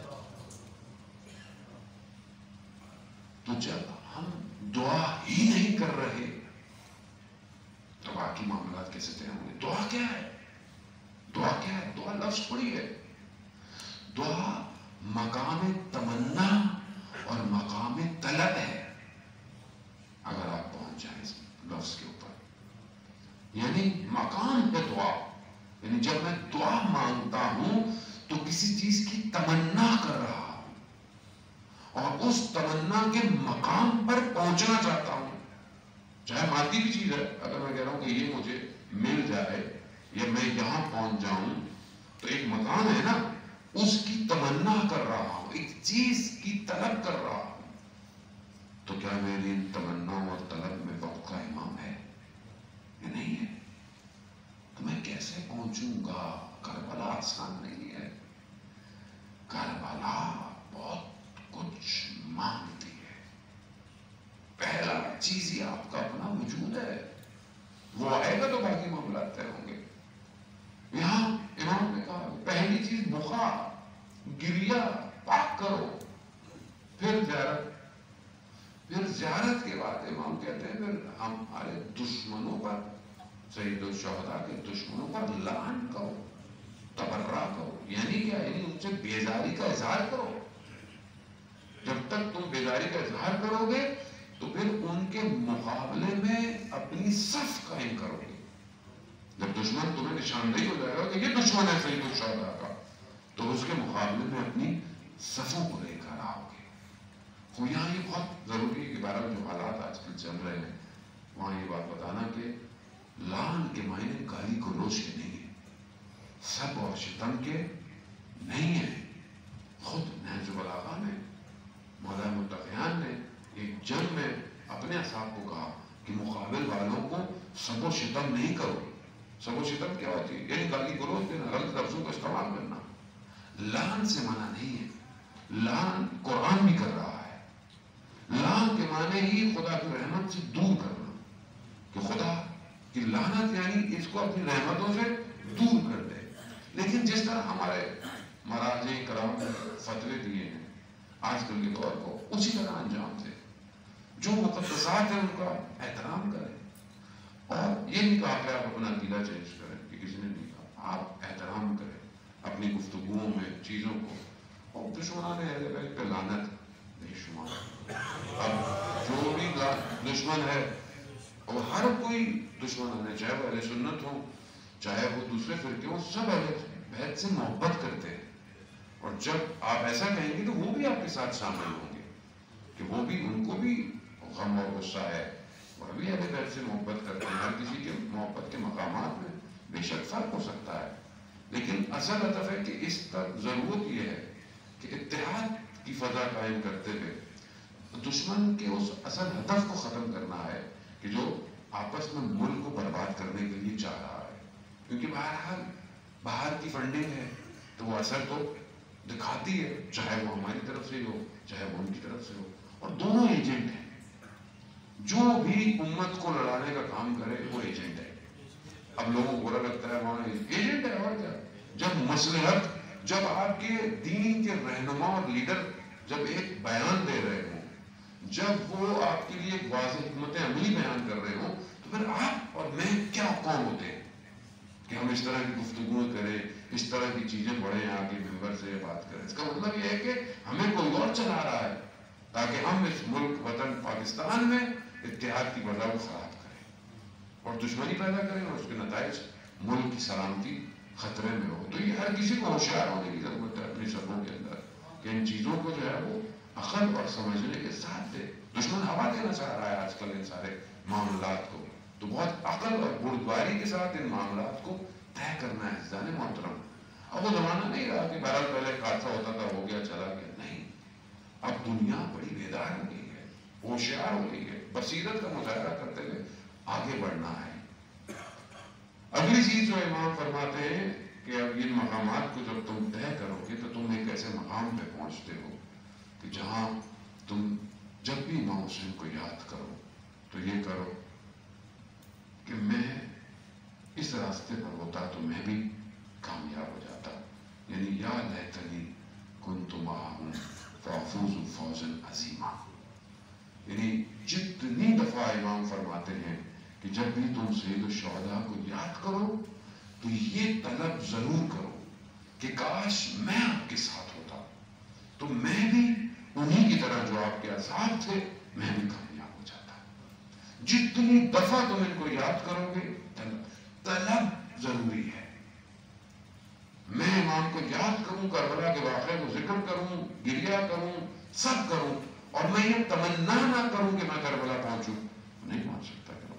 تو جب ہم دعا ہی نہیں کر رہے تو باقی معاملات کیسے طے ہوں گے؟ دعا کیا ہے؟ دعا کیا ہے؟ دعا لفظ پڑی ہے. دعا مقام تمنا اور مقام طلب ہے. اگر آپ پہنچ جائیں اس لفظ کے اوپر, یعنی مقام ہے دعا, یعنی جب میں دعا مانگتا ہوں تو کسی چیز کی تمنا کر رہا ہوں اور اس تمنا کے مقام پر پہنچنا چاہتا ہوں. چاہے مادی بھی چیز ہے, اگر میں کہہ رہا ہوں کہ یہ مجھے مل جائے یا میں یہاں پہنچ جاؤں تو ایک مقام ہے نا, اس کی تمنا کر رہا ہوں, ایک چیز کی طلب کر رہا ہوں. تو کیا میری ان تمناؤں اور طلب میں وقت کا امام ہے؟ یہ نہیں ہے. تو میں کیسے پہنچوں گا؟ کربلا آسان نہیں ہے. کربلا بہت کچھ مانگتی ہے. پہلا چیز ہی آپ کا اپنا وجود ہے, وہ آئے گا تو باقی معاملات طے ہوں گے. یہاں امام نے کہا پہلی چیز بخار, گریا پاک کرو, پھر زیارت. پھر زیارت کے بعد امام کہتے ہیں پھر ہمارے دشمنوں پر, سید الشہداء کے دشمنوں پر لعن کرو, تبرہ کرو. یعنی کیا؟ یعنی ان سے بیزاری کا اظہار کرو. جب تک تم بیزاری کا اظہار کرو گے تو پھر ان کے مقابلے میں اپنی صف قائم کرو گے. جب دشمن تمہیں نشاندہی ہو جائے گا کہ یہ دشمن ہے سید الشہداء کا, تو اس کے مقابلے میں اپنی صفوں کو لے کر آؤ گے. تو یہاں یہ بہت ضروری ہے کہ بارہ جو حالات آج کل چل رہے ہیں وہاں یہ بات بتانا کہ لعن کے معنی گالی گلوچ کے نہیں ہے, سب اور شتم کے نہیں ہیں. خود نہج البلاغہ میں مولانا متقیان نے ایک جنگ میں اپنے اصحاب کو کہا کہ مقابل والوں کو سب و شتم نہیں کرو. سب و شتم کیا ہوتی ہے؟ یعنی گالی گلوچ دینا, غلط لفظوں کا استعمال کرنا. لعن سے منع نہیں ہے. لعن قرآن بھی کر رہا ہے. لعن کے معنی ہی خدا کی رحمت سے دور کرنا, کہ خدا کی لعنت یعنی اس کو اپنی رحمتوں سے دور کر دے. لیکن جس طرح ہمارے مراجع کرام نے فتوے دیے ہیں آج کل کے دور کو اسی طرح انجام دے. جو مقدسات ہیں ان کا احترام کریں. اور یہ نہیں کہا کہ آپ اپنا عقیدہ چینج کریں, کہ کسی نے نہیں کہا. آپ احترام کریں اپنی گفتگوؤں میں چیزوں کو. اور دشمنان اہل بیت پہ لعنت بے شمار. اب جو بھی دشمن ہے, اور ہر کوئی دشمن ہے, چاہے وہ اہل سنت ہوں چاہے وہ دوسرے فرقے ہوں, سب اہل بیت سے محبت کرتے ہیں. اور جب آپ ایسا کہیں گے تو وہ بھی آپ کے ساتھ شامل ہوں گے, کہ وہ بھی, ان کو بھی غم اور غصہ ہے, وہ بھی اہل بیت سے محبت کرتے ہیں. ہر کسی کے محبت کے مقامات میں بے شک فرق ہو سکتا ہے, لیکن اصل ہدف ہے کہ اس تک ضرورت یہ ہے کہ اتحاد کی فضا قائم کرتے ہوئے دشمن کے اس اصل ہدف کو ختم کرنا ہے کہ جو آپس میں ملک کو برباد کرنے کے لیے چاہ رہا ہے. کیونکہ بہرحال باہر کی فنڈنگ ہے تو وہ اثر تو دکھاتی ہے, چاہے وہ ہماری طرف سے ہو چاہے وہ ان کی طرف سے ہو. اور دونوں ایجنٹ ہیں. جو بھی امت کو لڑانے کا کام کرے وہ ایجنٹ ہے. اب لوگوں کو برا لگتا ہے وہاں ایجنٹ ہے, اور کیا. جب مصلحت, جب آپ کے دین کے رہنما اور لیڈر جب ایک بیان دے رہے ہوں, جب وہ آپ کے لیے ایک واضح حکمت عملی بیان کر رہے ہوں, تو پھر آپ اور میں کیا کون ہوتے ہیں کہ ہم اس طرح کی گفتگویں کریں, اس طرح کی چیزیں پڑھیں, آگے ممبر سے بات کریں. اس کا مطلب یہ ہے کہ ہمیں کوئی اور چلا رہا ہے تاکہ ہم اس ملک وطن پاکستان میں اتحاد کی فضا کو خراب کریں اور دشمنی پیدا کریں, اور اس کے نتائج ملک کی سلامتی خطرے میں ہو. تو یہ ہر کسی کو ہوشیار ہونے کی ضرورت ہے اپنی صفوں کے اندر, کہ ان چیزوں کو جو ہے وہ عقل اور سمجھنے کے ساتھ دے. دشمن ہوا دینا چاہ رہا ہے آج کل ان سارے معاملات کو, تو بہت عقل اور بردباری کے ساتھ ان معاملات کو طے کرنا ہے. عزیزان محترم, اب وہ زمانہ نہیں رہا کہ بہرحال پہلے حادثہ ہوتا تھا, ہو گیا چلا گیا. نہیں, اب دنیا بڑی بیدار ہو گئی ہے, ہوشیار ہو گئی ہے. بصیرت کا مظاہرہ کرتے ہوئے آگے بڑھنا ہے. اگلی چیز جو امام فرماتے ہیں کہ اب ان مقامات کو جب تم طے کرو گے تو تم ایک ایسے مقام پہ پہنچتے ہو کہ جہاں تم جب بھی امام حسین کو یاد کرو تو یہ کرو کہ میں اس راستے پر ہوتا تو میں بھی کامیاب ہو جاتا. یعنی یا لیتنی کنت معہم فافوز فوزا عظیما. یعنی جتنی دفعہ امام فرماتے ہیں کہ جب بھی تم سید الشہداء کو یاد کرو تو یہ طلب ضرور کرو کہ کاش میں آپ کے ساتھ ہوتا تو میں بھی انہی کی طرح جو آپ کے اصحاب تھے میں بھی کامیاب ہو جاتا. جتنی دفعہ تم ان کو یاد کرو گے طلب ضروری ہے. میں امام کو یاد کروں, کربلا کے واقعے کو ذکر کروں, گریہ کروں, سب کروں, اور میں یہ تمنا نہ کروں کہ میں کربلا پہنچوں, نہیں پہنچ سکتا کربلا.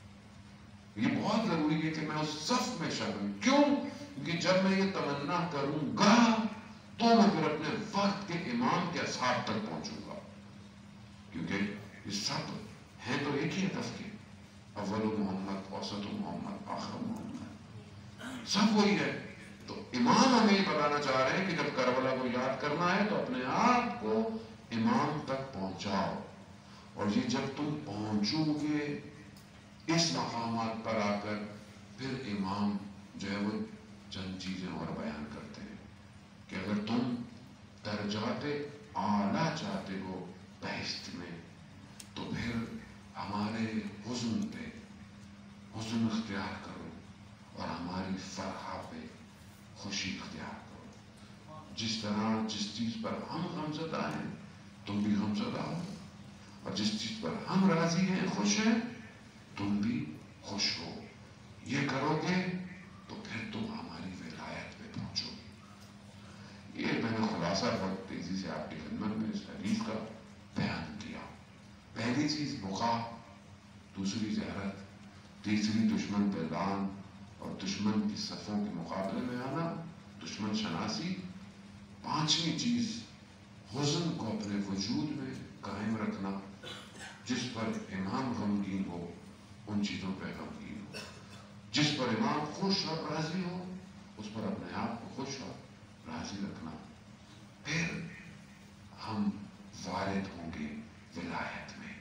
یہ بہت ضروری ہے کہ میں اس صف میں شامل ہوں. کیوں؟ کیونکہ جب میں یہ تمنا کروں گا تو میں پھر اپنے وقت کے امام کے اصحاب تک پہنچوں گا. کیونکہ یہ سب ہیں تو ایک ہی ہدف کے, اول محمد, اوسط محمد, آخر محمد, سب وہی ہے. تو امام ہمیں یہ بتانا چاہ رہے ہیں کہ جب کربلا کو یاد کرنا ہے تو اپنے آپ کو امام تک پہنچاؤ. اور یہ جب تم پہنچو گے اس مقامات پر آ کر, پھر امام جو ہے وہ چند چیزیں اور بیان کرتے ہیں کہ اگر تم درجات اعلیٰ چاہتے ہو بہشت میں تو پھر ہمارے حزن پہ حزن اختیار کرو اور ہماری فرحہ پہ خوشی اختیار کرو. جس طرح جس چیز پر ہم غمزدہ ہیں تم بھی غمزدہ ہو, اور جس چیز پر ہم راضی ہیں, خوش ہیں, تم بھی خوش ہو. یہ کرو گے تو پھر تم ہماری ولایت پہ پہنچو گے. یہ میں نے خلاصہ بہت تیزی سے آپ کی خدمت میں اس حدیث کا بیان کیا. پہلی چیز بقا, دوسری زہرت, تیسری دشمن پہ لعن, اور دشمن کی صفوں کے مقابلے میں آنا, دشمن شناسی. پانچویں چیز حزن کو اپنے وجود میں قائم رکھنا. جس پر امام غمگین ہو ان چیزوں پہ غمگین ہو, جس پر امام خوش اور راضی ہو اس پر اپنے آپ کو خوش اور راضی رکھنا. پھر ہم وارد ہوں گے ولایت میں.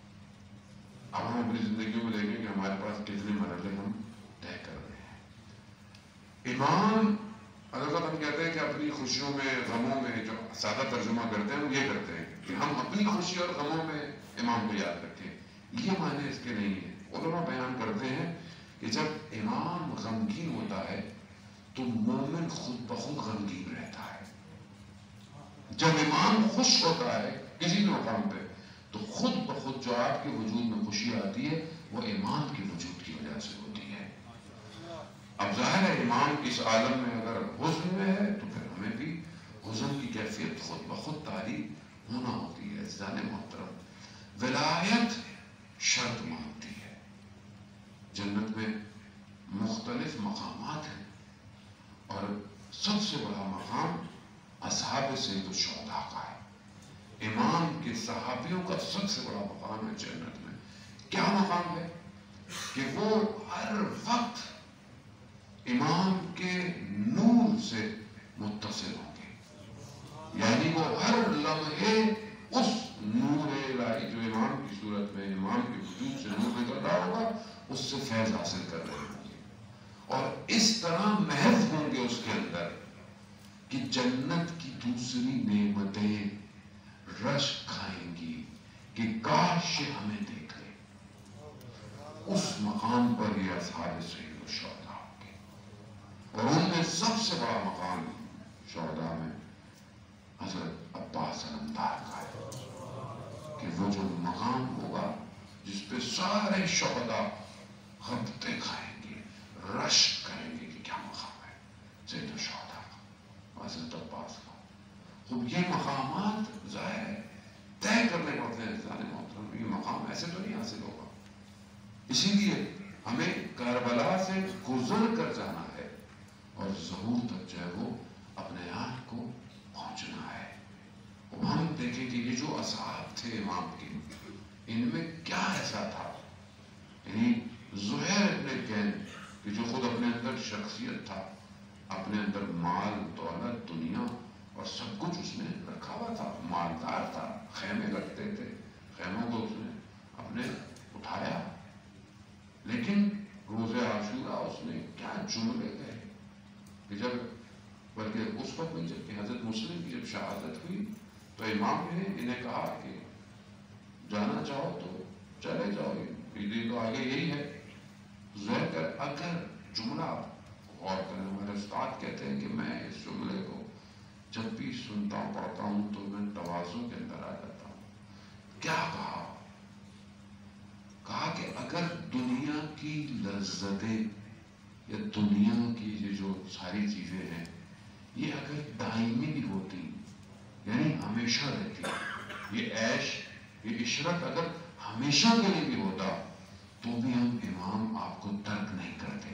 اب ہم اپنی زندگیوں میں دیکھیں کہ ہمارے پاس کتنے مرحلے ہم طے کر رہے ہیں. امام اگر ہم کہتے ہیں کہ اپنی خوشیوں میں غموں میں جو سادہ ترجمہ کرتے ہیں وہ یہ کرتے ہیں کہ ہم اپنی خوشی اور غموں میں امام کو یاد رکھیں. یہ معنی اس کے نہیں ہے. علماء بیان کرتے ہیں کہ جب امام غمگین ہوتا ہے تو مومن خود بخود غمگین رہتا ہے. جب امام خوش ہوتا ہے کسی بھی مقام پہ تو خود بخود جو آپ کے وجود میں خوشی آتی ہے وہ امام کے وجود کی وجہ سے ہوتی ہے. اب ظاہر ہے امام اس عالم میں اگر حزن میں ہے تو پھر ہمیں بھی حزن کی کیفیت خود بخود طاری ہونا ہوتی ہے. عزیزان محترم، ولایت شرط مانگتی ہے. جنت میں مختلف مقامات ہیں اور سب سے بڑا مقام اصحاب سید الشہداء کا ہے. امام کے صحابیوں کا سب سے بڑا مقام ہے جنت میں. کیا مقام ہے کہ وہ ہر وقت امام کے نور سے متصل ہوں گے. یعنی وہ ہر لمحے اس نور الہی جو امام کی صورت میں امام کے وجود سے نور نکل رہا ہوگا اس سے فیض حاصل کر رہے ہوں گے اور اس طرح محو ہوں گے اس کے اندر کہ جنت کی دوسری نعمتیں رش کھائیں گی کہ کاش ہمیں دیکھ لے. اس مقام پر یہ اصحاب سید الشہداء کے اور ان میں سب سے بڑا مقام شہداء میں حضرت عباس علمدار کا ہے کہ وہ جو مقام ہوگا جس پہ سارے شہداء غبطے کھائیں گے، رش کریں گے کہ کیا مقام ہے سید الشہداء کا، حضرت عباس کا. خب یہ مقامات ظاہر ہے طے کرنے پڑتے ہیں. عزیزان محترم، یہ مقام ایسے تو نہیں حاصل ہوگا. اسی لیے ہمیں کربلا سے گزر کر جانا ہے اور ظہور تک جو ہے وہ اپنے آپ کو پہنچنا ہے. اب ہم دیکھیں کہ یہ جو اصحاب تھے امام کے ان میں کیا ایسا تھا. یعنی زہیر ابن کین کہ جو خود اپنے اندر شخصیت تھا، اپنے اندر مال دولت دنیا اور سب کچھ اس نے رکھا ہوا تھا، مالدار تھا، خیمے رکھتے تھے، خیموں کو اس نے اپنے اٹھایا. لیکن روز عاشورہ اس نے کیا جملے گئے کہ جب بلکہ اس وقت میں جب کہ حضرت مسلم کی جب شہادت ہوئی تو امام نے انہیں کہا کہ جانا چاہو تو چلے جاؤ، یہ تو آگے یہی ہے. زہر کر اگر جملہ غور کریں، ہمارے استاد کہتے ہیں کہ میں اس جملے کو جب بھی سنتا ہوں پڑھتا ہوں تو میں تواضع کے اندر آ جاتا ہوں. کیا کہا؟ کہا کہ اگر دنیا کی لذتیں یا دنیا کی یہ جو ساری چیزیں ہیں یہ اگر دائمی بھی ہوتی، یعنی ہمیشہ رہتی، یہ عیش یہ عشرت اگر ہمیشہ کے لیے بھی ہوتا تو بھی ہم امام آپ کو ترک نہیں کرتے.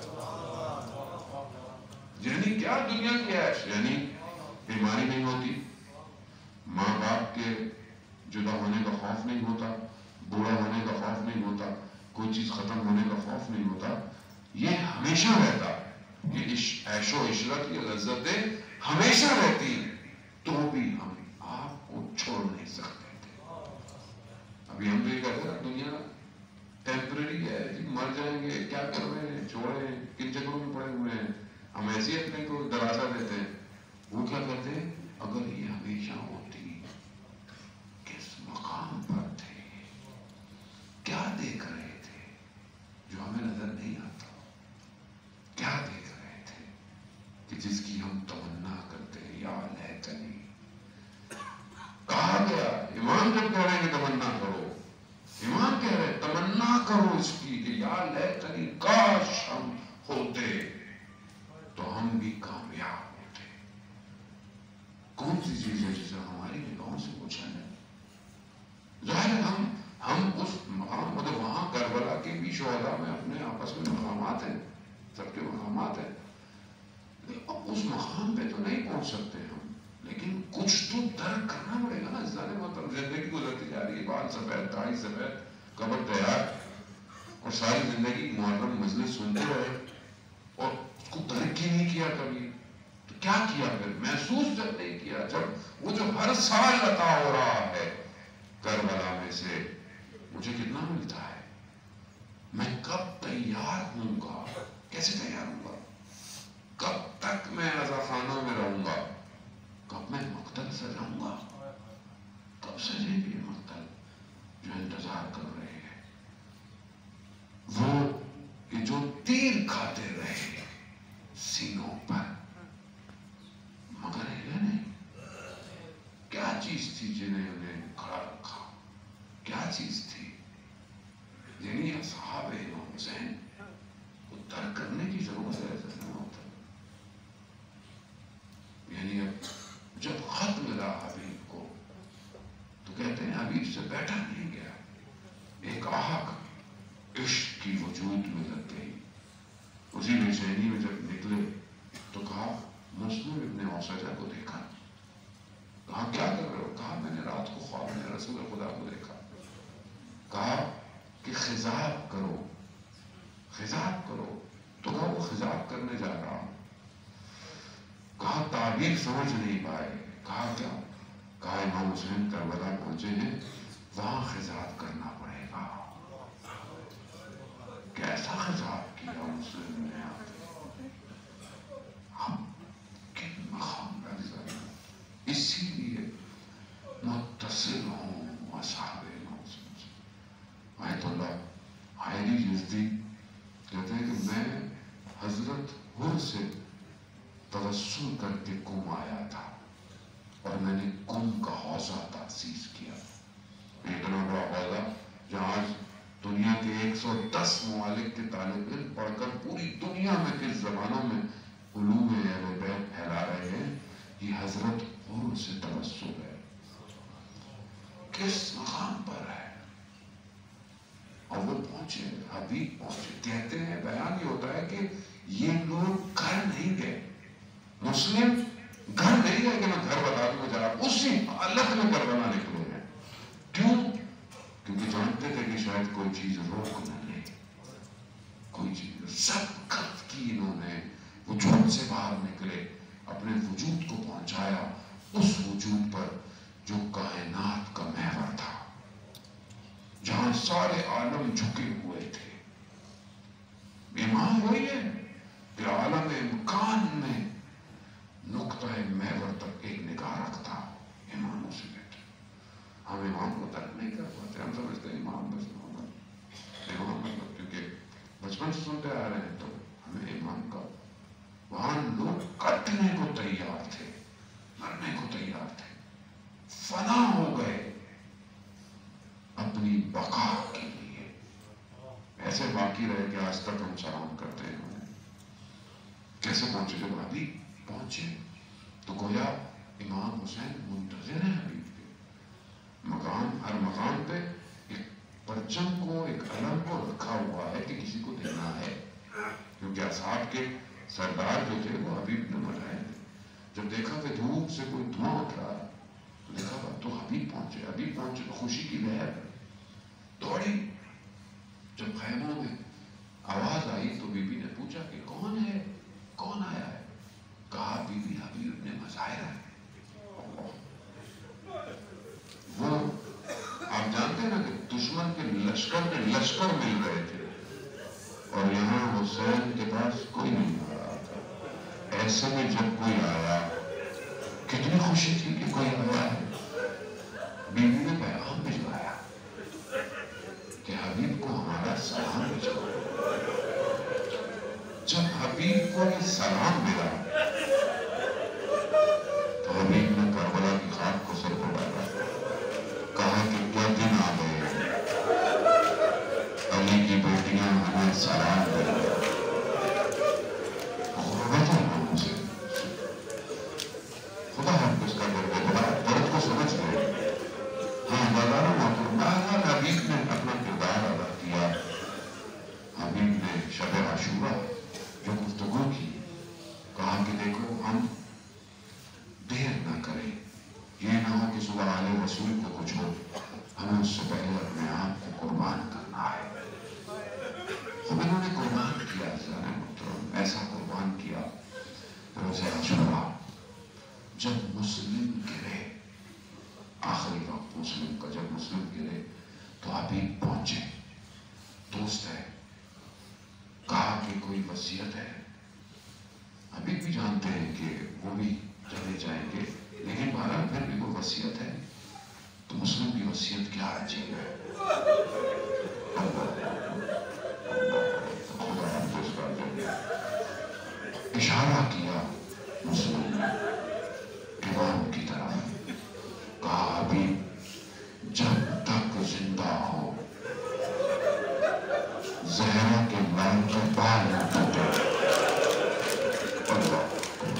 یعنی کیا دنیا کی عیش؟ یعنی بیماری نہیں ہوتی، ماں باپ کے جدا ہونے کا خوف نہیں ہوتا، بوڑھا ہونے کا خوف نہیں ہوتا، کوئی چیز ختم ہونے کا خوف نہیں ہوتا. یہ ہمیشہ رہتا. یہ عیش و عشرت کی لذتیں ہمیشہ رہتی تو بھی ہم آپ کو چھوڑ نہیں سکتے تھے. ابھی ہم تو یہ کہتے ہیں دنیا ٹیمپرری ہے جی، مر جائیں گے، کیا کر رہے ہیں، چھوڑیں، کن چکروں میں پڑے ہوئے ہیں. ہم ایسی اپنے کو دلاسا دیتے ہیں. وہ کیا کرتے ہیں؟ اگر یہ ہمیشہ ہوتی کس مقام پر تھے، کیا دیکھ رہے تھے جو ہمیں نظر نہیں آتا، کیا دیکھ رہے تھے کہ جس کی ہم تمنا کرتے ہیں یا لیتنی. کہا گیا امام جب کہہ رہے ہیں کہ تمنا کرو، امام کہہ رہے تمنا کرو اس کی کہ یا لیتنی کاش ہم ہوتے تو ہم بھی کامیاب ہوتے. کون سی چیز ہے جسے ہماری نگاہوں سے پوچھا جائے؟ ظاہر ہم اس مقام مطلب وہاں کربلا کے بھی شہداء میں اپنے آپس میں مقامات ہیں، سب کے مقامات ہیں. اب اس مقام پہ تو نہیں پہنچ سکتے ہم، لیکن کچھ تو درک کرنا پڑے گا نا. مطلب زندگی گزرتی جا رہی ہے، بال سفید داڑھی سفید قبر تیار اور ساری زندگی محرم مجلس سنتے رہے اور اس کو درک ہی نہیں کیا کبھی. تو کیا کیا پھر؟ محسوس جب نہیں کیا، جب وہ جو ہر سال عطا ہو رہا ہے کربلا میں سے مجھے کتنا ملتا ہے، میں کب تیار ہوں گا، کیسے تیار ہوں گا، کب تک میں رضا خانوں میں رہوں گا. دکھاتے رہے سینوں پر مگر ہلے نہیں. کیا چیز تھی جنہیں انہیں کھڑا رکھا؟ کیا چیز تھی؟ یعنی اصحاب امام حسین کو ترک کرنے کی ضرورت ہے. یعنی اب جب خط ملا حبیب کو تو کہتے ہیں حبیب سے بیٹھا نہیں گیا. ایک آگ عشق کی وجود میں لگ گئی. اسی بے چینی میں جب نکلے تو کہا مسلم ابن اوسجہ کو دیکھا. کہا کیا کر رہے ہو؟ کہا میں نے رات کو خواب میں رسول خدا کو دیکھا. کہا کہ خضاب کرو، خضاب کرو. تو کہا وہ خضاب کرنے جا رہا ہوں. کہا تعبیر سمجھ نہیں پائے. کہا کیا؟ کہا امام حسین کربلا پہنچے ہیں، وہاں خضاب کرنا پڑے گا. کیسا خضاب کیا مسلم نے؟ ہم کن مقام کا نظر. اسی لیے متصل ہوں اصحاب امام حسین سے. آیت اللہ حیری یزدی کہتے ہیں کہ میں حضرت حر سے توسل کر کے کم آیا تھا اور میں نے کم کا حوضہ تأسیس کیا. اتنا بڑا حوضہ جہاں آج دنیا کے 110 ممالک کے طالب علم پڑھ کر پوری دنیا میں کس زبانوں میں علوم اہل بیت پھیلا رہے ہیں، یہ حضرت حر سے توسل ہے. کس مقام پر ہے؟ اور وہ پہنچے، حبیب پہنچے. کہتے ہیں بیان یہ ہوتا ہے کہ یہ لوگ گھر نہیں گئے. مسلم گھر نہیں گئے کہ میں گھر بتا دوں جا رہا. اسی حالت میں کربلا نکلے ہیں. کیوں؟ کیونکہ جانتے تھے کہ شاید کوئی چیز روک نہ لے. کوئی چیز سب خط کی انہوں نے وجود سے باہر نکلے، اپنے وجود کو پہنچایا اس وجود پر جو کائنات کا محور تھا، جہاں سارے عالم جھکے ہوئے تھے. امام وہی ہے کہ عالم امکان میں نقطہ محور تک ایک نگاہ رکھتا. اماموں سے بیٹھے. ہم امام کو ترک نہیں کر پاتے. ہم سمجھتے ہیں امام بس امام مطلب کیونکہ بچپن سے سنتے آ رہے ہیں تو ہمیں امام کا. وہاں لوگ کٹنے کو تیار تھے، مرنے کو تیار تھے، فنا ہو گئے اپنی بقا کے لیے. ایسے باقی رہے کہ آج تک ہم سلام کرتے ہیں. کیسے پہنچے؟ جب حبیب پہنچے تو گویا امام حسین منتظر ہیں حبیب کے. مقام، ہر مقام پہ ایک پرچم کو، ایک علم کو رکھا ہوا ہے کہ کسی کو دینا ہے. کیونکہ اصحاب کے سردار جو تھے وہ حبیب نے بنائے تھے. جب دیکھا کہ دھوپ سے کوئی دھواں اٹھ رہا ہے تو دیکھا تو حبیب پہنچے. حبیب پہنچے تو خوشی کی لہر دوڑی. جب خیموں میں آواز آئی تو بی بی نے پوچھا کہ کون ہے، کون آیا ہے؟ کہا بی بی حبیب نے مظاہرہ ہے. وہ آپ جانتے ہیں نا کہ دشمن کے لشکر میں لشکر مل رہے تھے اور یہاں حسین کے پاس کوئی نہیں آ رہا تھا. ایسے میں جب کوئی آیا کتنی خوشی تھی کہ کوئی آیا ہے. بی بی نے پیغام بھجوایا کہ حبیب کو ہمارا سلام بھجواؤ. جب حبیب کو یہ سلام ملا تو حبیب نے کربلا کی خاک کو سر پہ ڈالا. کہا کہ کیا دن آ گئے، علی کی بیٹیاں ہمیں سلام دے گا. غربت ہے لوگوں سے. خدا ہم اس کا درد کو سمجھ گئے. ہاں بازاروں محترم حبیب نے اپنا کردار ادا کیا. حبیب نے شب عاشورہ جو گفتگو کی، کہا کہ دیکھو ہم دیر نہ کریں. یہ نہ ہو کہ صبح آلے رسول کو کچھ ہو، ہمیں اس سے پہلے اپنے آپ کو قربان کرنا ہے. خب انہوں نے قربان کیا. ایسا قربان کیا روز عاشورہ جب مسلم گرے. آخری وقت مسلم کا جب مسلم گرے تو حبیب پہنچے. دوست ہے. کہا کہ کوئی وصیت ہے. حبیب بھی جانتے ہیں کہ وہ بھی چلے جائیں گے، لیکن بہرحال پھر بھی کوئی وصیت ہے. تو مسلم کی وصیت کیا عجیب ہے. خدا اشارہ کیا مسلم نے امام کی طرف، کہا ابھی جب تک زندہ ہو زہرا کے لال کا بال نہ ٹوٹے۔ اللہ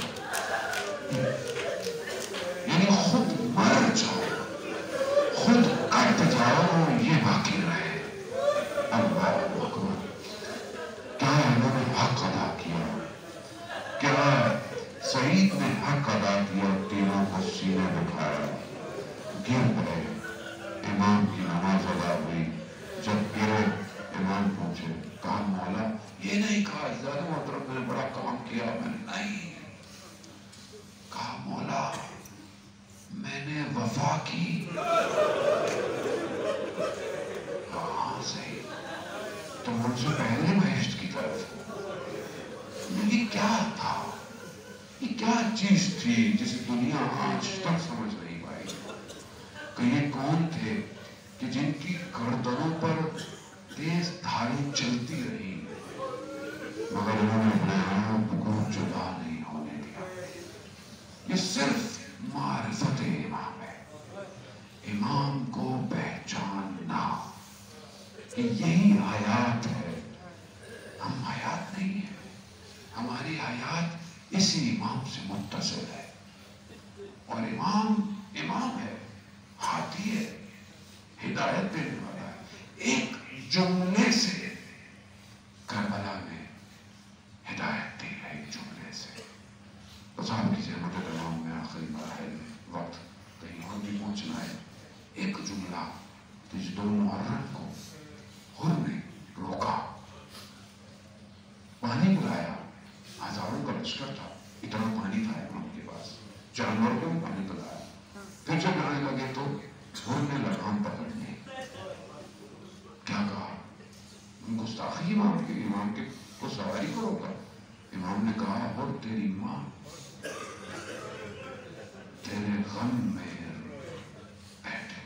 یعنی خود مر جاؤ، خود کٹ جاؤ، یہ باقی رہے۔ اللہ اکبر، کیا انہوں نے حق ادا کیا، کیا سعید نے حق ادا کیا، تینوں کو سینے بٹھایا، گر پڑے، امام کی نماز ادا ہوئی۔ جب گرے امام پوچھے، کہا مولا، یہ نہیں کہا زیادہ محترم میں نے بڑا کام کیا، میں نہیں کہا مولا میں نے وفا کی۔ ہاں صحیح، تم ان سے پہلے بہشت کی طرف ہو۔ یہ کیا تھا، یہ کیا چیز تھی جسے دنیا آج تک سمجھ نہیں پائی کہ یہ کون تھے کہ جن کی گردنوں پر تیز دھاریں چلتی رہی مگر انہوں نے اپنے آپ کو جدا نہیں ہونے دیا۔ یہ صرف معرفت امام ہے، امام کو پہچاننا کہ یہی حیات ہے۔ ہم حیات نہیں ہیں، ہماری حیات اسی امام سے متصل ہے، اور امام امام ہے، ہاتھی ہے، ہدایت دینے والا ہے۔ ایک جملے سے کربلا میں ہدایت دی ہے، ایک جملے سے۔ بس آپ کی زحمت تمام میں آخری مراحل وقت کہیں اور بھی پہنچنا ہے۔ ایک جملہ جس دو محرم کو حر نے روکا، پانی پلایا، ہزاروں کا لشکر تھا، اتنا پانی تھا امام کے پاس، جانوروں کو بھی پانی پلایا۔ پھر جب آنے لگے تو حر نے لگام پکڑ لی۔ کیا کہا؟ گستاخی امام کے کو سواری کو روکا۔ امام نے کہا حر تیری ماں تیرے غم میں بیٹھے۔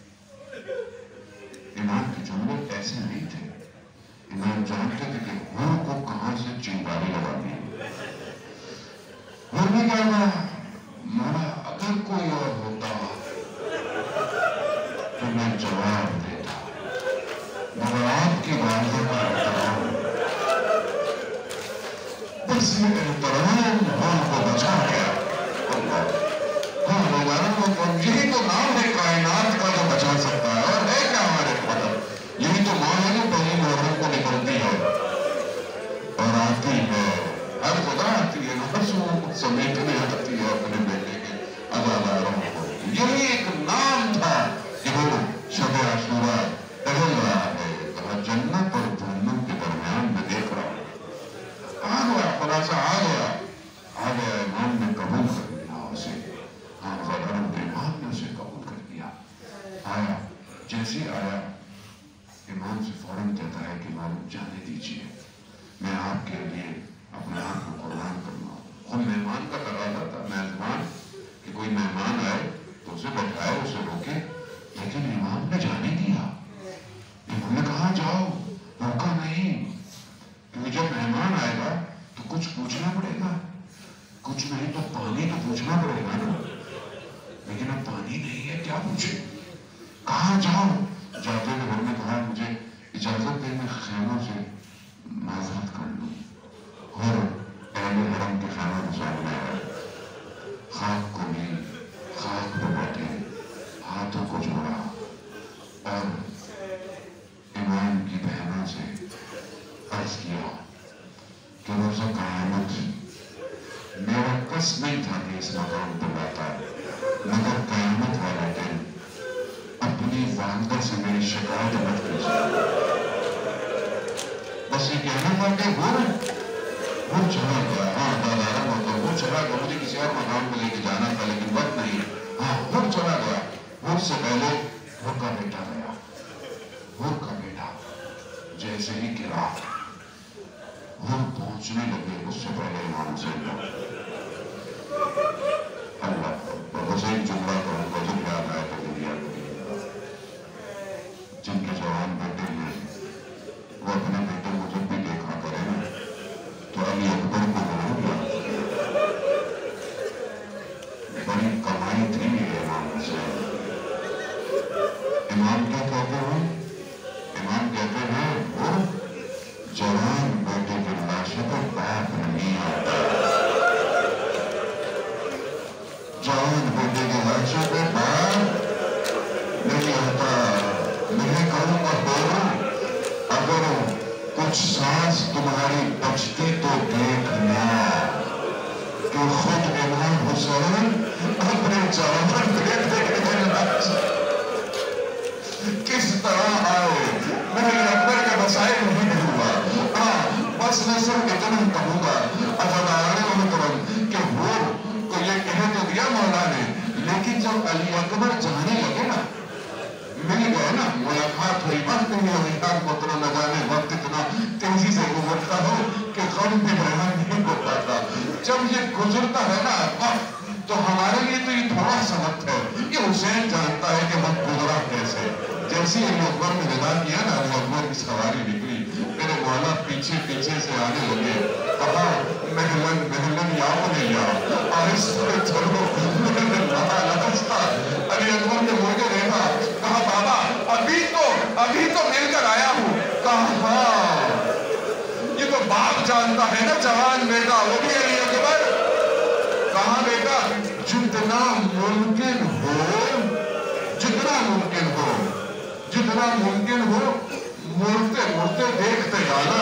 امام کے جملے ایسے نہیں تھے، امام جانتے تھے کہ حر کو کہاں سے چنگاری لگانی ہے۔ حر نے کہا مولا اگر کوئی اور ہوتا تو میں جواب دیتا، مگر آپ کی والدہ کا احترام، بس یہ احترام حر کو بچا گیا۔ یہی تو نام ہے کائنات کا جو بچا سکتا ہے، اور ہے کیا ہمارے مطلب، یہی تو ماں ہے جو پہلی محرم کو نکلتی ہے اور آتی ہے، ہر خدا آتی ہے، ہر سو سمیٹنے آتی ہے اپنے بیٹے کے عزاداروں کو۔ یہی ایک نام تھا کہ وہ شب عاشورہ ٹہل رہا ہے، کہا جنت اور جہنم کے درمیان میں دیکھ رہا ہوں۔ آ گیا خلاصہ، آ گیا امام نے قبول کر لیا اسے، امام نے اسے قبول کر لیا۔ آیا، جیسے آیا امام سے فوراً کہتا ہے کہ معلوم جانے دیجیے، میں آپ کے لیے اپنے آپ کو قربان کرنا ہوں۔ خود مہمان کا تقاضا تھا، میزبان کہ کوئی مہمان آئے تو اسے بٹھائے، اسے روکے، لیکن امام نے جانے دیا۔ امام نے کہا جاؤ، روکا نہیں، کیونکہ جب مہمان آئے گا تو کچھ پوچھنا پڑے گا، کچھ نہیں تو پانی تو پوچھنا پڑے گا نا، لیکن اب پانی نہیں ہے، کیا پوچھے؟ کہاں جاؤ؟ جاتے ہوئے ہم نے کہا مجھے اجازت دے میں خیموں سے معذرت کر لوں۔ اور اہل حرم کے خیموں میں سامنے آیا، خاک کو لی، خاک پہ بیٹھے، ہاتھوں کو جوڑا اور امام کی بہنوں سے عرض کیا کہ روزہ قیامت میرا قصد نہیں تھا کہ اس مقام پہ لاتا، مگر قیامت والے دن اپنی والدہ سے میری شکایت مت کیجیے۔ بس یہ کہنا تھا کہ وہ چلا گیا، ہاں دادارہ ہوتا وہ چلا گیا، مجھے کسی اور مقام پہ لے کے جانا تھا لیکن وقت نہیں، ہاں وہ چلا گیا۔ وہ سے پہلے وہ کا بیٹا گیا، وہ کا بیٹا جیسے ہی گرا وہ پہنچنے لگے، اس سے پہلے امام حسین اللہ حسین جملہ کو ان کو جب یاد آیا تو دنیا کو جن کے جوان بیٹے ہیں وہ اپنے بیٹے کو جب بھی دیکھا کرے نا تو علی اکبر کو ضرور یاد कुछ सांस तुम्हारी बचती तो देखना कि खुद इमाम हुसैन अपने जवान बेटे किस तरह आए। मेरे अकबर के मसाइल नहीं हुआ। बस मैं सिर्फ इतना कहूंगा कि वो को ये कह तो दिया मौला ने, लेकिन जब अली अकबर जाने लगे ना, मिल गए ना, मुलाकात हुई, वक्त नहीं हुई, मुतरा न जाने वक्त इतना तेजी से गुजरता हो कि गम भी बयान नहीं हो पाता। जब ये गुजरता है ना वक्त, तो हमारे लिए तो ये थोड़ा सा वक्त है। ये हुसैन जानता है कि वक्त गुजरा कैसे। जैसे अली अकबर ने विदा किया ना, अली अकबर की सवारी निकली, मेरे मौला पीछे पीछे से आने लगे। कहा महलन महलन याओ ने या आहिस्ते चलो। अली अकबर ने मुझे देखा, कहा बाबा अभी तो मिलकर आया हूँ। कहा ये तो बाप जानता है ना जवान बेटा, वो भी अली अकबर। कहा बेटा जितना मुमकिन हो मुड़ते मुड़ते देखते जाना।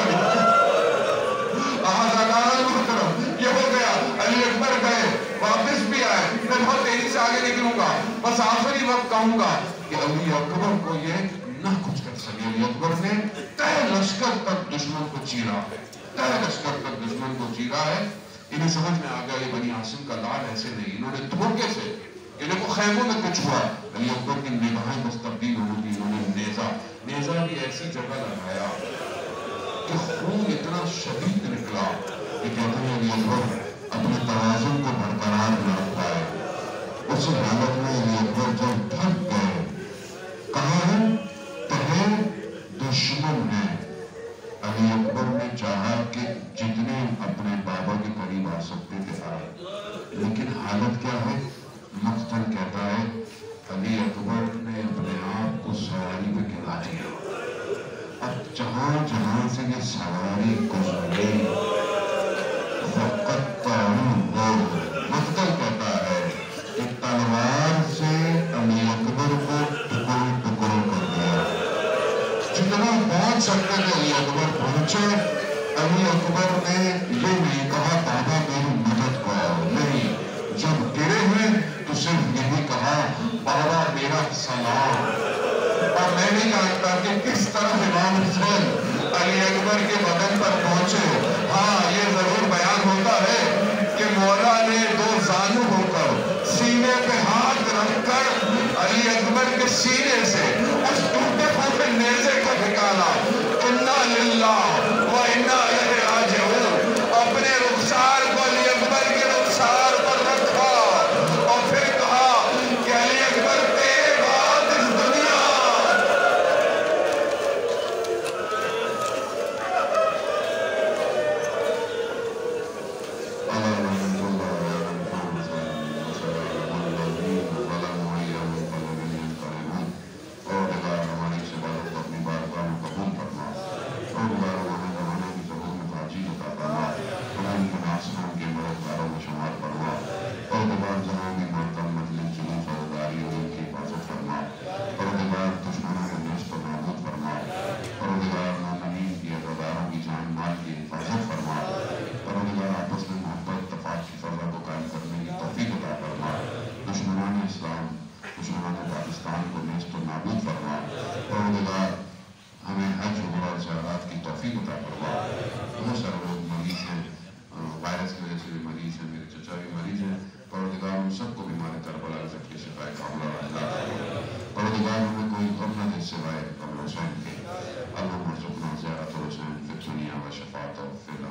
ये हो गया। अली अकबर गए, वापस भी आए। मैं बहुत तेजी से आगे निकलूंगा, बस आखिरी वक्त कहूंगा कि अली अकबर को ये ना कुछ कर सके। अली अकबर ने तय लश्कर तक दुश्मन को चीरा है, तय लश्कर तक दुश्मन को चीरा है। इन्हें समझ में आ गया ये बनी हाशिम का लाल ऐसे नहीं, इन्होंने धोखे से, ये देखो खैमों में कुछ हुआ, अली अकबर की निगाहें बस तब्दील हो गई। इन्होंने नेजा भी ऐसी जगह लगाया कि खून इतना शदीद निकला कि कहते हैं अली अकबर अपने तवाज़ुन को बरकरार न रख पाए। उस हालत में अली अकबर जब थक गए, कहा है तहे दुश्मन है। अली अकबर ने चाहा कि जितने अपने बाबा के करीब आ सकते थे आए, लेकिन हालत क्या है? मक्तल कहता है अली अकबर ने अपने आप को सवारी में गिरा दिया। अब जहां जहां से ये सवारी गुजरी, मक्तल कहता है कि तलवार से अली अकबर को टुकड़ों टुकड़ों कर दिया। जितना पहुंच सकते थे अली अकबर पहुंचे। अली अकबर ने ये नहीं कहा बाबा मेरी मदद को आओ, नहीं, जब गिरे हुए तो सिर्फ यही कहा बाबा मेरा सलाम। और मैं नहीं जानता कि किस तरह इमाम हुसैन अली अकबर के बदन पर पहुंचे। हाँ, ये जरूर बयान होता है कि मौला ने दो जानू होकर सीने पे हाथ रखकर अली अकबर के सीने से उस टूटे फूटे नेज़े को निकाला। इन्ना लिल्लाह व इन्ना इलैहि राजिऊन। अपने रुखसार को अली अकबर के रुखसार पर रखा और फिर कहा कि अली अकबर तेरे बाद इस दुनिया सिवाय कब्र हुसैन के। अल्लाह मर्ज़ुक़ना ज़ियारत हुसैन फ़िद दुनिया व शफ़ाअतहु